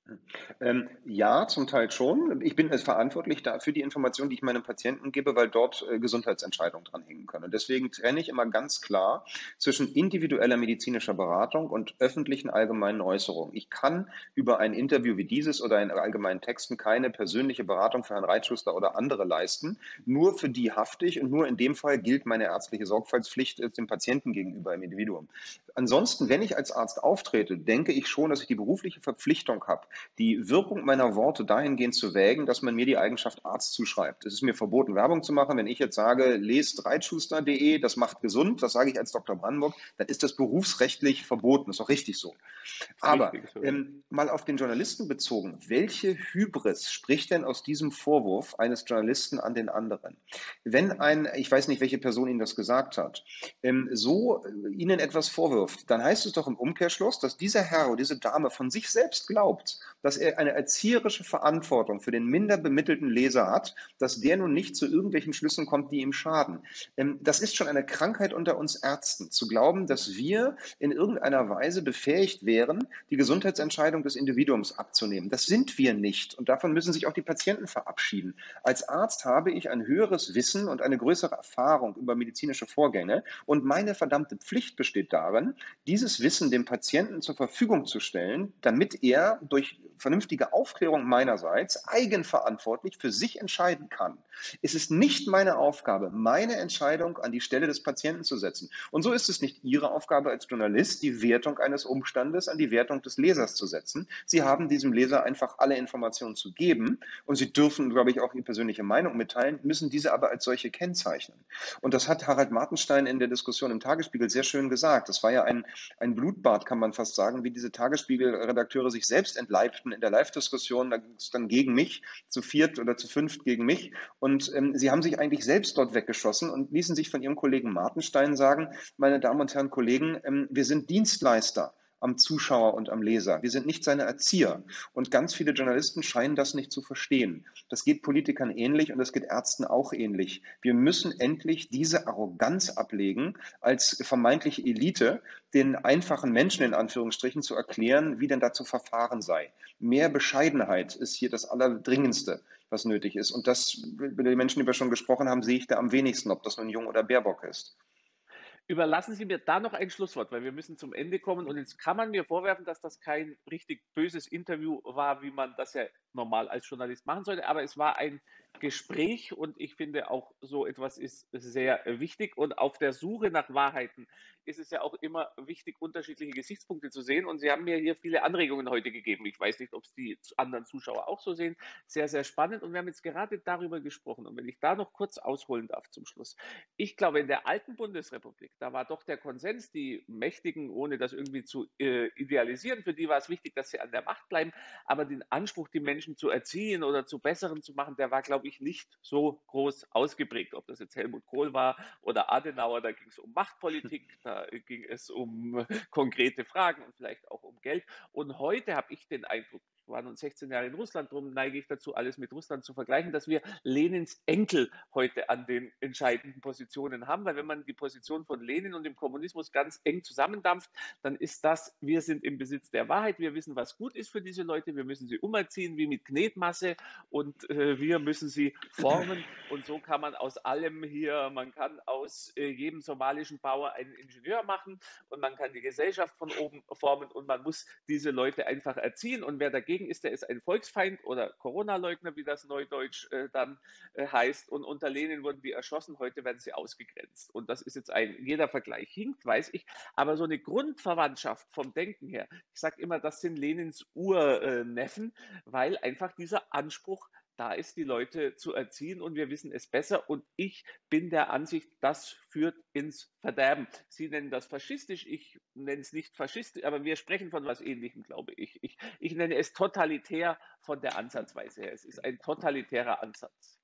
Speaker 3: Ähm, ja, zum Teil schon. Ich bin, äh, verantwortlich da für die Informationen, die ich meinen Patienten gebe, weil dort, äh, Gesundheitsentscheidungen dran hängen können. Und deswegen trenne ich immer ganz klar zwischen individueller medizinischer Beratung und öffentlichen allgemeinen Äußerungen. Ich kann über ein Interview wie dieses oder in allgemeinen Texten keine persönliche Beratung für Herrn Reitschuster oder andere leisten. Nur für die hafte ich und nur in dem Fall gilt meine ärztliche Sorgfaltspflicht, äh, dem Patienten gegenüber im Individuum. Ansonsten, wenn ich als Arzt auftrete, denke ich schon, dass ich die berufliche Verpflichtung habe, die Wirkung meiner Worte dahingehend zu wägen, dass man mir die Eigenschaft Arzt zuschreibt. Es ist mir verboten, Werbung zu machen. Wenn ich jetzt sage, lest reitschuster punkt de, das macht gesund, das sage ich als Doktor Brandenburg, dann ist das berufsrechtlich verboten. Das ist auch richtig so.
Speaker 2: Ist
Speaker 3: Aber
Speaker 2: richtig so, ja.
Speaker 3: ähm, mal auf den Journalisten bezogen, welche Hybris spricht denn aus diesem Vorwurf eines Journalisten an den anderen? Wenn ein, ich weiß nicht, welche Person Ihnen das gesagt hat, ähm, so äh, Ihnen etwas vorwirft, dann heißt es doch im Umkehrschluss, dass dieser Herr oder diese Dame von sich selbst glaubt, dass er eine erzieherische Verantwortung für den minder bemittelten Leser hat, dass der nun nicht zu irgendwelchen Schlüssen kommt, die ihm schaden. Ähm, das ist schon eine Krankheit unter uns Ärzten, zu glauben, dass wir in irgendeiner Weise befähigt wären, die Gesundheitsentscheidung des Individuums abzunehmen. Das sind wir nicht und davon müssen sich auch die Patienten verabschieden. Als Arzt habe ich ein höheres Wissen und eine größere Erfahrung über medizinische Vorgänge und meine verdammte Pflicht besteht darin, dieses Wissen dem Patienten zur Verfügung zu stellen, damit er durch vernünftige Aufklärung meinerseits eigenverantwortlich für sich entscheiden kann. Es ist nicht meine Aufgabe, meine Entscheidung an die Stelle des Patienten zu setzen. Und so ist es nicht Ihre Aufgabe als Journalist, die Wertung eines Umstandes an die Wertung des Lesers zu setzen. Sie haben diesem Leser einfach alle Informationen zu geben und Sie dürfen, glaube ich, auch Ihre persönliche Meinung mitteilen, müssen diese aber als solche kennzeichnen. Und das hat Harald Martenstein in der Diskussion im Tagesspiegel sehr schön gesagt. Das war ja ein, ein Blutbad, kann man fast sagen, wie diese Tagesspiegel-Redakteure sich selbst entleibten in der Live-Diskussion. Da ging es dann gegen mich, zu viert oder zu fünft gegen mich. Und ähm, sie haben sich eigentlich selbst dort weggeschossen und ließen sich von ihrem Kollegen Martenstein sagen, meine Damen und Herren Kollegen, ähm, wir sind Dienstleister am Zuschauer und am Leser. Wir sind nicht seine Erzieher. Und ganz viele Journalisten scheinen das nicht zu verstehen. Das geht Politikern ähnlich und das geht Ärzten auch ähnlich. Wir müssen endlich diese Arroganz ablegen, als vermeintliche Elite den einfachen Menschen in Anführungsstrichen zu erklären, wie denn da zu verfahren sei. Mehr Bescheidenheit ist hier das Allerdringendste, was nötig ist. Und das, bei den Menschen, die wir schon gesprochen haben, sehe ich da am wenigsten, ob das nun Jung oder Baerbock ist.
Speaker 2: Überlassen Sie mir da noch ein Schlusswort, weil wir müssen zum Ende kommen. Und jetzt kann man mir vorwerfen, dass das kein richtig böses Interview war, wie man das ja normal als Journalist machen sollte. Aber es war ein Gespräch und ich finde auch so etwas ist sehr wichtig. Und auf der Suche nach Wahrheiten ist es ja auch immer wichtig, unterschiedliche Gesichtspunkte zu sehen. Und Sie haben mir hier viele Anregungen heute gegeben. Ich weiß nicht, ob es die anderen Zuschauer auch so sehen. Sehr, sehr spannend. Und wir haben jetzt gerade darüber gesprochen. Und wenn ich da noch kurz ausholen darf zum Schluss. Ich glaube, in der alten Bundesrepublik, da war doch der Konsens, die Mächtigen, ohne das irgendwie zu äh, idealisieren, für die war es wichtig, dass sie an der Macht bleiben, aber den Anspruch, die Menschen zu erziehen oder zu Besseren zu machen, der war, glaube ich, nicht so groß ausgeprägt. Ob das jetzt Helmut Kohl war oder Adenauer, da ging es um Machtpolitik, da ging es um konkrete Fragen und vielleicht auch um Geld. Und heute habe ich den Eindruck, ich war nun sechzehn Jahre in Russland, darum neige ich dazu, alles mit Russland zu vergleichen, dass wir Lenins Enkel heute an den entscheidenden Positionen haben, weil wenn man die Position von Lenin und dem Kommunismus ganz eng zusammendampft, dann ist das, wir sind im Besitz der Wahrheit, wir wissen, was gut ist für diese Leute, wir müssen sie umerziehen wie mit Knetmasse und äh, wir müssen sie formen und so kann man aus allem hier, man kann aus äh, jedem somalischen Bauer einen Ingenieur machen und man kann die Gesellschaft von oben formen und man muss diese Leute einfach erziehen und wer dagegen ist, der ist ein Volksfeind oder Corona-Leugner, wie das neudeutsch äh, dann äh, heißt. Und unter Lenin wurden die erschossen, heute werden sie ausgegrenzt. Und das ist jetzt ein, jeder Vergleich hinkt, weiß ich, aber so eine Grundverwandtschaft vom Denken her, ich sage immer, das sind Lenins Urneffen, weil einfach dieser Anspruch da ist, die Leute zu erziehen und wir wissen es besser. Und ich bin der Ansicht, das führt ins Verderben. Sie nennen das faschistisch, ich nenne es nicht faschistisch, aber wir sprechen von was Ähnlichem, glaube ich. Ich, ich nenne es totalitär von der Ansatzweise her. Es ist ein totalitärer Ansatz.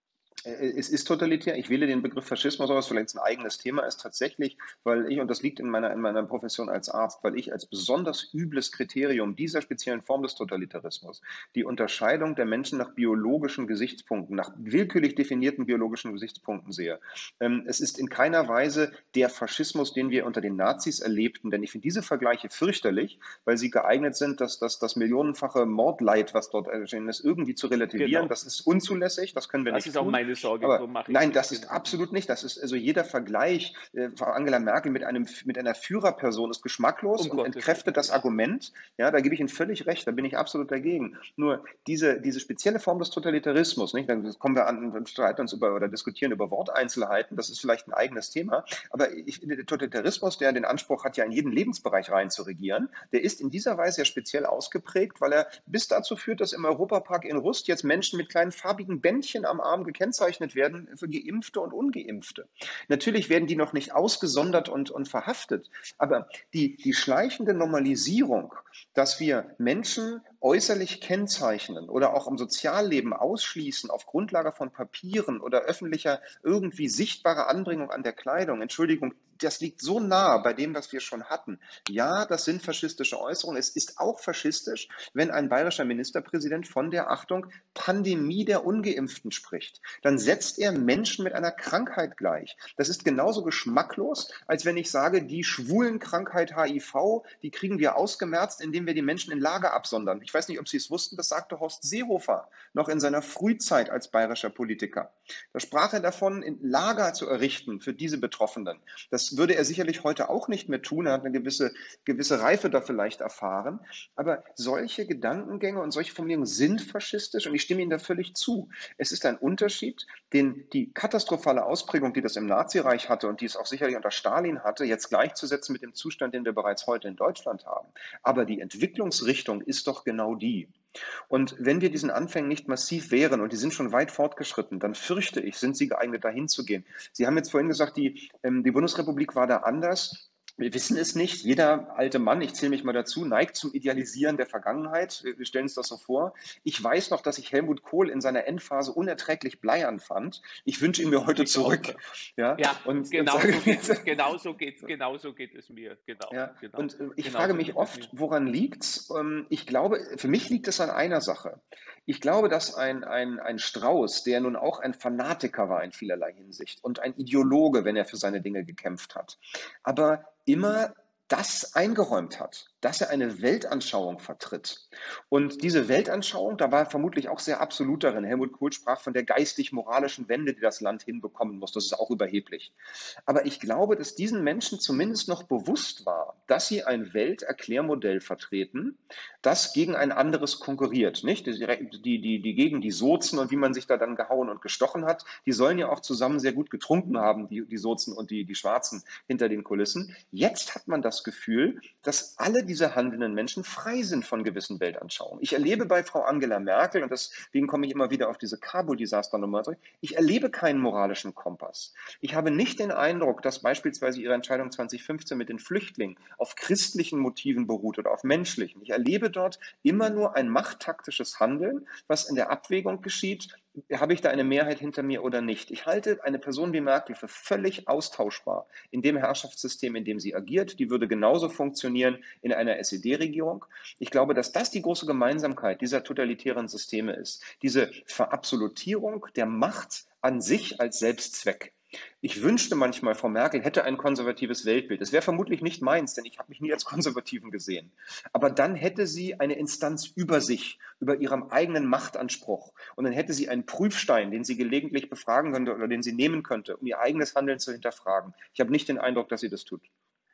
Speaker 3: Äh, Es ist totalitär. Ich wähle den Begriff Faschismus aus, vielleicht ein eigenes Thema ist tatsächlich, weil ich, und das liegt in meiner, in meiner Profession als Arzt, weil ich als besonders übles Kriterium dieser speziellen Form des Totalitarismus die Unterscheidung der Menschen nach biologischen Gesichtspunkten, nach willkürlich definierten biologischen Gesichtspunkten sehe. Ähm, Es ist in keiner Weise der Faschismus, den wir unter den Nazis erlebten, denn ich finde diese Vergleiche fürchterlich, weil sie geeignet sind, dass das, das millionenfache Mordleid, was dort erschienen ist, irgendwie zu relativieren.
Speaker 2: Genau.
Speaker 3: Das ist unzulässig, das können wir
Speaker 2: Das
Speaker 3: nicht
Speaker 2: ist auch
Speaker 3: tun.
Speaker 2: meine Sorge,
Speaker 3: Aber
Speaker 2: darum mache ich es
Speaker 3: nein,
Speaker 2: nicht.
Speaker 3: das ist
Speaker 2: Genau. Mhm.
Speaker 3: absolut nicht. Das ist also jeder Vergleich, äh, Frau Angela Merkel mit einem, mit einer Führerperson ist geschmacklos
Speaker 2: Um
Speaker 3: und
Speaker 2: Gottes Willen,
Speaker 3: entkräftet das
Speaker 2: ja.
Speaker 3: Argument. Ja, da gebe ich Ihnen völlig recht, da bin ich absolut dagegen. Nur diese, diese spezielle Form des Totalitarismus, nicht? Dann kommen wir an und streiten uns über oder diskutieren über Worteinzelheiten. Das ist vielleicht ein eigenes Thema. Aber ich, der Totalitarismus, der den Anspruch hat, ja in jeden Lebensbereich rein zu regieren, der ist in dieser Weise ja speziell ausgeprägt, weil er bis dazu führt, dass im Europapark in Rust jetzt Menschen mit kleinen farbigen Bändchen am Arm gekennzeichnet werden für Geimpfte und Ungeimpfte. Natürlich werden die noch nicht ausgesondert und, und verhaftet, aber die, die schleichende Normalisierung, dass wir Menschen äußerlich kennzeichnen oder auch im Sozialleben ausschließen auf Grundlage von Papieren oder öffentlicher irgendwie sichtbarer Anbringung an der Kleidung, Entschuldigung, das liegt so nah bei dem, was wir schon hatten. Ja, das sind faschistische Äußerungen. Es ist auch faschistisch, wenn ein bayerischer Ministerpräsident von der, Achtung, Pandemie der Ungeimpften spricht. Dann setzt er Menschen mit einer Krankheit gleich. Das ist genauso geschmacklos, als wenn ich sage, die Schwulenkrankheit H I V, die kriegen wir ausgemerzt, indem wir die Menschen in Lager absondern. Ich weiß nicht, ob Sie es wussten, das sagte Horst Seehofer noch in seiner Frühzeit als bayerischer Politiker. Da sprach er davon, in Lager zu errichten für diese Betroffenen. Das würde er sicherlich heute auch nicht mehr tun. Er hat eine gewisse, gewisse Reife da vielleicht erfahren. Aber solche Gedankengänge und solche Formulierungen sind faschistisch und ich stimme Ihnen da völlig zu. Es ist ein Unterschied, den die katastrophale Ausprägung, die das im Nazireich hatte und die es auch sicherlich unter Stalin hatte, jetzt gleichzusetzen mit dem Zustand, den wir bereits heute in Deutschland haben. Aber die Entwicklungsrichtung ist doch genau die. Und wenn wir diesen Anfängen nicht massiv wehren, und die sind schon weit fortgeschritten, dann fürchte ich, sind sie geeignet, dahin zu gehen. Sie haben jetzt vorhin gesagt, die, ähm, die Bundesrepublik war da anders. Wir wissen es nicht. Jeder alte Mann, ich zähle mich mal dazu, neigt zum Idealisieren der Vergangenheit. Wir stellen uns das so vor. Ich weiß noch, dass ich Helmut Kohl in seiner Endphase unerträglich bleiern fand. Ich wünsche ihn mir heute
Speaker 2: Ich auch.
Speaker 3: zurück. Ja,
Speaker 2: Ja,
Speaker 3: und, und
Speaker 2: genau
Speaker 3: sage
Speaker 2: so geht es, genau so geht, genau so geht es mir. Genau,
Speaker 3: ja,
Speaker 2: genau.
Speaker 3: und äh, ich
Speaker 2: Genau
Speaker 3: frage
Speaker 2: so
Speaker 3: mich
Speaker 2: geht es
Speaker 3: oft,
Speaker 2: mir.
Speaker 3: woran liegt's? Ähm, ich glaube, für mich liegt es an einer Sache. Ich glaube, dass ein, ein, ein Strauß, der nun auch ein Fanatiker war in vielerlei Hinsicht und ein Ideologe, wenn er für seine Dinge gekämpft hat, aber immer das eingeräumt hat, dass er eine Weltanschauung vertritt. Und diese Weltanschauung, da war er vermutlich auch sehr absolut darin. Helmut Kohl sprach von der geistig-moralischen Wende, die das Land hinbekommen muss. Das ist auch überheblich. Aber ich glaube, dass diesen Menschen zumindest noch bewusst war, dass sie ein Welterklärmodell vertreten, das gegen ein anderes konkurriert. Nicht? Die, die, die, die gegen die Sozen und wie man sich da dann gehauen und gestochen hat, die sollen ja auch zusammen sehr gut getrunken haben, die, die Sozen und die, die Schwarzen hinter den Kulissen. Jetzt hat man das Gefühl, dass alle diese handelnden Menschen frei sind von gewissen Weltanschauungen. Ich erlebe bei Frau Angela Merkel, und deswegen komme ich immer wieder auf diese Kabul-Desaster-Nummer zurück, ich erlebe keinen moralischen Kompass. Ich habe nicht den Eindruck, dass beispielsweise Ihre Entscheidung zweitausendfünfzehn mit den Flüchtlingen auf christlichen Motiven beruht oder auf menschlichen. Ich erlebe dort immer nur ein machttaktisches Handeln, was in der Abwägung geschieht, habe ich da eine Mehrheit hinter mir oder nicht. Ich halte eine Person wie Merkel für völlig austauschbar in dem Herrschaftssystem, in dem sie agiert. Die würde genauso funktionieren in einer S E D-Regierung. Ich glaube, dass das die große Gemeinsamkeit dieser totalitären Systeme ist. Diese Verabsolutierung der Macht an sich als Selbstzweck. Ich wünschte manchmal, Frau Merkel hätte ein konservatives Weltbild. Es wäre vermutlich nicht meins, denn ich habe mich nie als Konservativen gesehen. Aber dann hätte sie eine Instanz über sich, über ihrem eigenen Machtanspruch. Und dann hätte sie einen Prüfstein, den sie gelegentlich befragen könnte oder den sie nehmen könnte, um ihr eigenes Handeln zu hinterfragen. Ich habe nicht den Eindruck, dass sie das tut.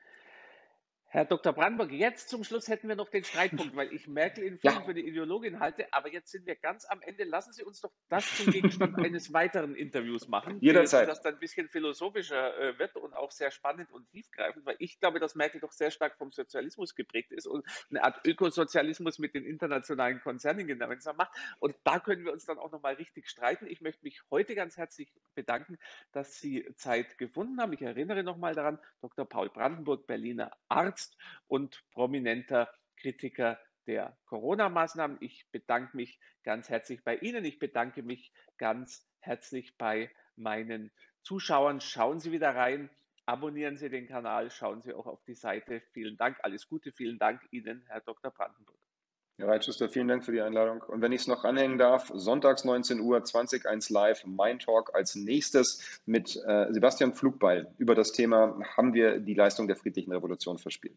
Speaker 2: Herr Doktor Brandenburg, jetzt zum Schluss hätten wir noch den Streitpunkt, weil ich Merkel in
Speaker 3: Ja,
Speaker 2: Vielen für die Ideologin halte, aber jetzt sind wir ganz am Ende. Lassen Sie uns doch das zum Gegenstand eines weiteren Interviews machen, äh,
Speaker 3: jederzeit.
Speaker 2: das dann ein bisschen philosophischer äh, wird und auch sehr spannend und tiefgreifend, weil ich glaube, dass Merkel doch sehr stark vom Sozialismus geprägt ist und eine Art Ökosozialismus mit den internationalen Konzernen gemeinsam macht. Und da können wir uns dann auch nochmal richtig streiten. Ich möchte mich heute ganz herzlich bedanken, dass Sie Zeit gefunden haben. Ich erinnere nochmal daran, Doktor Paul Brandenburg, Berliner Arzt und prominenter Kritiker der Corona-Maßnahmen. Ich bedanke mich ganz herzlich bei Ihnen. Ich bedanke mich ganz herzlich bei meinen Zuschauern. Schauen Sie wieder rein, abonnieren Sie den Kanal, schauen Sie auch auf die Seite. Vielen Dank, alles Gute, vielen Dank Ihnen, Herr Doktor Brandenburg.
Speaker 3: Herr Reitschuster, vielen Dank für die Einladung. Und wenn ich es noch anhängen darf, sonntags neunzehn Uhr, zwanzig Uhr eins live, mein Talk als nächstes mit äh, Sebastian Pflugbeil über das Thema, haben wir die Leistung der friedlichen Revolution verspielt?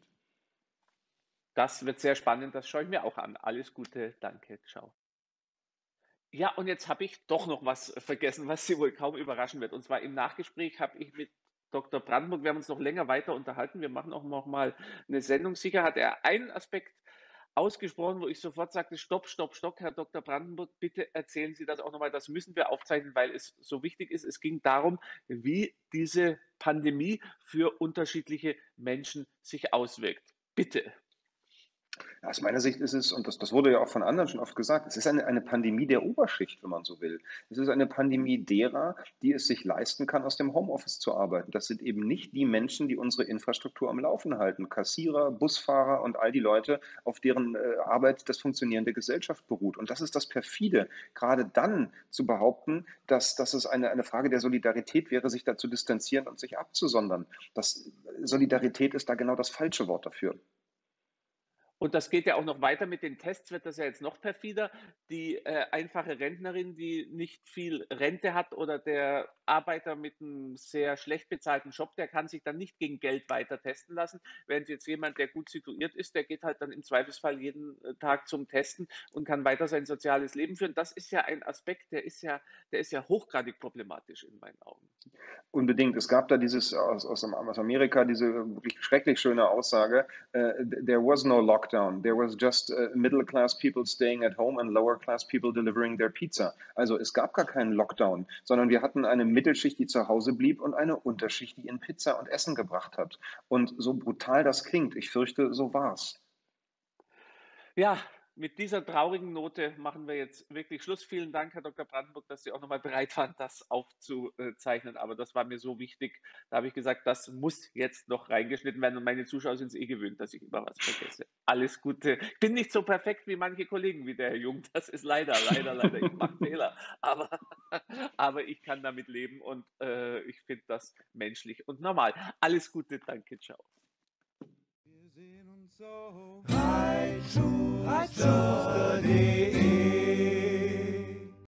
Speaker 2: Das wird sehr spannend, das schaue ich mir auch an. Alles Gute, danke, ciao. Ja, und jetzt habe ich doch noch was vergessen, was Sie wohl kaum überraschen wird. Und zwar im Nachgespräch habe ich mit Doktor Brandenburg, wir haben uns noch länger weiter unterhalten, wir machen auch noch mal eine Sendung. Sicher hat er einen Aspekt ausgesprochen, wo ich sofort sagte: Stopp, stopp, stopp, Herr Doktor Brandenburg, bitte erzählen Sie das auch nochmal. Das müssen wir aufzeichnen, weil es so wichtig ist. Es ging darum, wie diese Pandemie für unterschiedliche Menschen sich auswirkt. Bitte.
Speaker 3: Ja, aus meiner Sicht ist es, und das, das wurde ja auch von anderen schon oft gesagt, es ist eine, eine Pandemie der Oberschicht, wenn man so will. Es ist eine Pandemie derer, die es sich leisten kann, aus dem Homeoffice zu arbeiten. Das sind eben nicht die Menschen, die unsere Infrastruktur am Laufen halten. Kassierer, Busfahrer und all die Leute, auf deren äh, Arbeit das Funktionieren der Gesellschaft beruht. Und das ist das Perfide, gerade dann zu behaupten, dass, dass es eine, eine Frage der Solidarität wäre, sich da zu distanzieren und sich abzusondern. Das, Solidarität ist da genau das falsche Wort dafür.
Speaker 2: Und das geht ja auch noch weiter mit den Tests, wird das ja jetzt noch perfider. Die äh, einfache Rentnerin, die nicht viel Rente hat, oder der Arbeiter mit einem sehr schlecht bezahlten Job, der kann sich dann nicht gegen Geld weiter testen lassen. Während jetzt jemand, der gut situiert ist, der geht halt dann im Zweifelsfall jeden äh, Tag zum Testen und kann weiter sein soziales Leben führen. Das ist ja ein Aspekt, der ist ja, der ist ja hochgradig problematisch in meinen Augen.
Speaker 3: Unbedingt. Es gab da dieses aus, aus, aus Amerika diese wirklich schrecklich schöne Aussage: uh, There was no lockdown. There was just uh, middle class people staying at home and lower class people delivering their pizza. Also es gab gar keinen Lockdown, sondern wir hatten eine Mittelschicht, die zu Hause blieb, und eine Unterschicht, die ihnen Pizza und Essen gebracht hat. Und so brutal das klingt, ich fürchte, so war's.
Speaker 2: Ja, mit dieser traurigen Note machen wir jetzt wirklich Schluss. Vielen Dank, Herr Doktor Brandenburg, dass Sie auch nochmal bereit waren, das aufzuzeichnen. Aber das war mir so wichtig. Da habe ich gesagt, das muss jetzt noch reingeschnitten werden. Und meine Zuschauer sind es eh gewöhnt, dass ich immer was vergesse. Alles Gute. Ich bin nicht so perfekt wie manche Kollegen, wie der Herr Jung. Das ist leider, leider, leider. Ich mache Fehler. Aber, aber ich kann damit leben, und äh, ich finde das menschlich und normal. Alles Gute, danke, ciao.
Speaker 1: Wir sehen uns so. Reitschuster, Reitschuster.de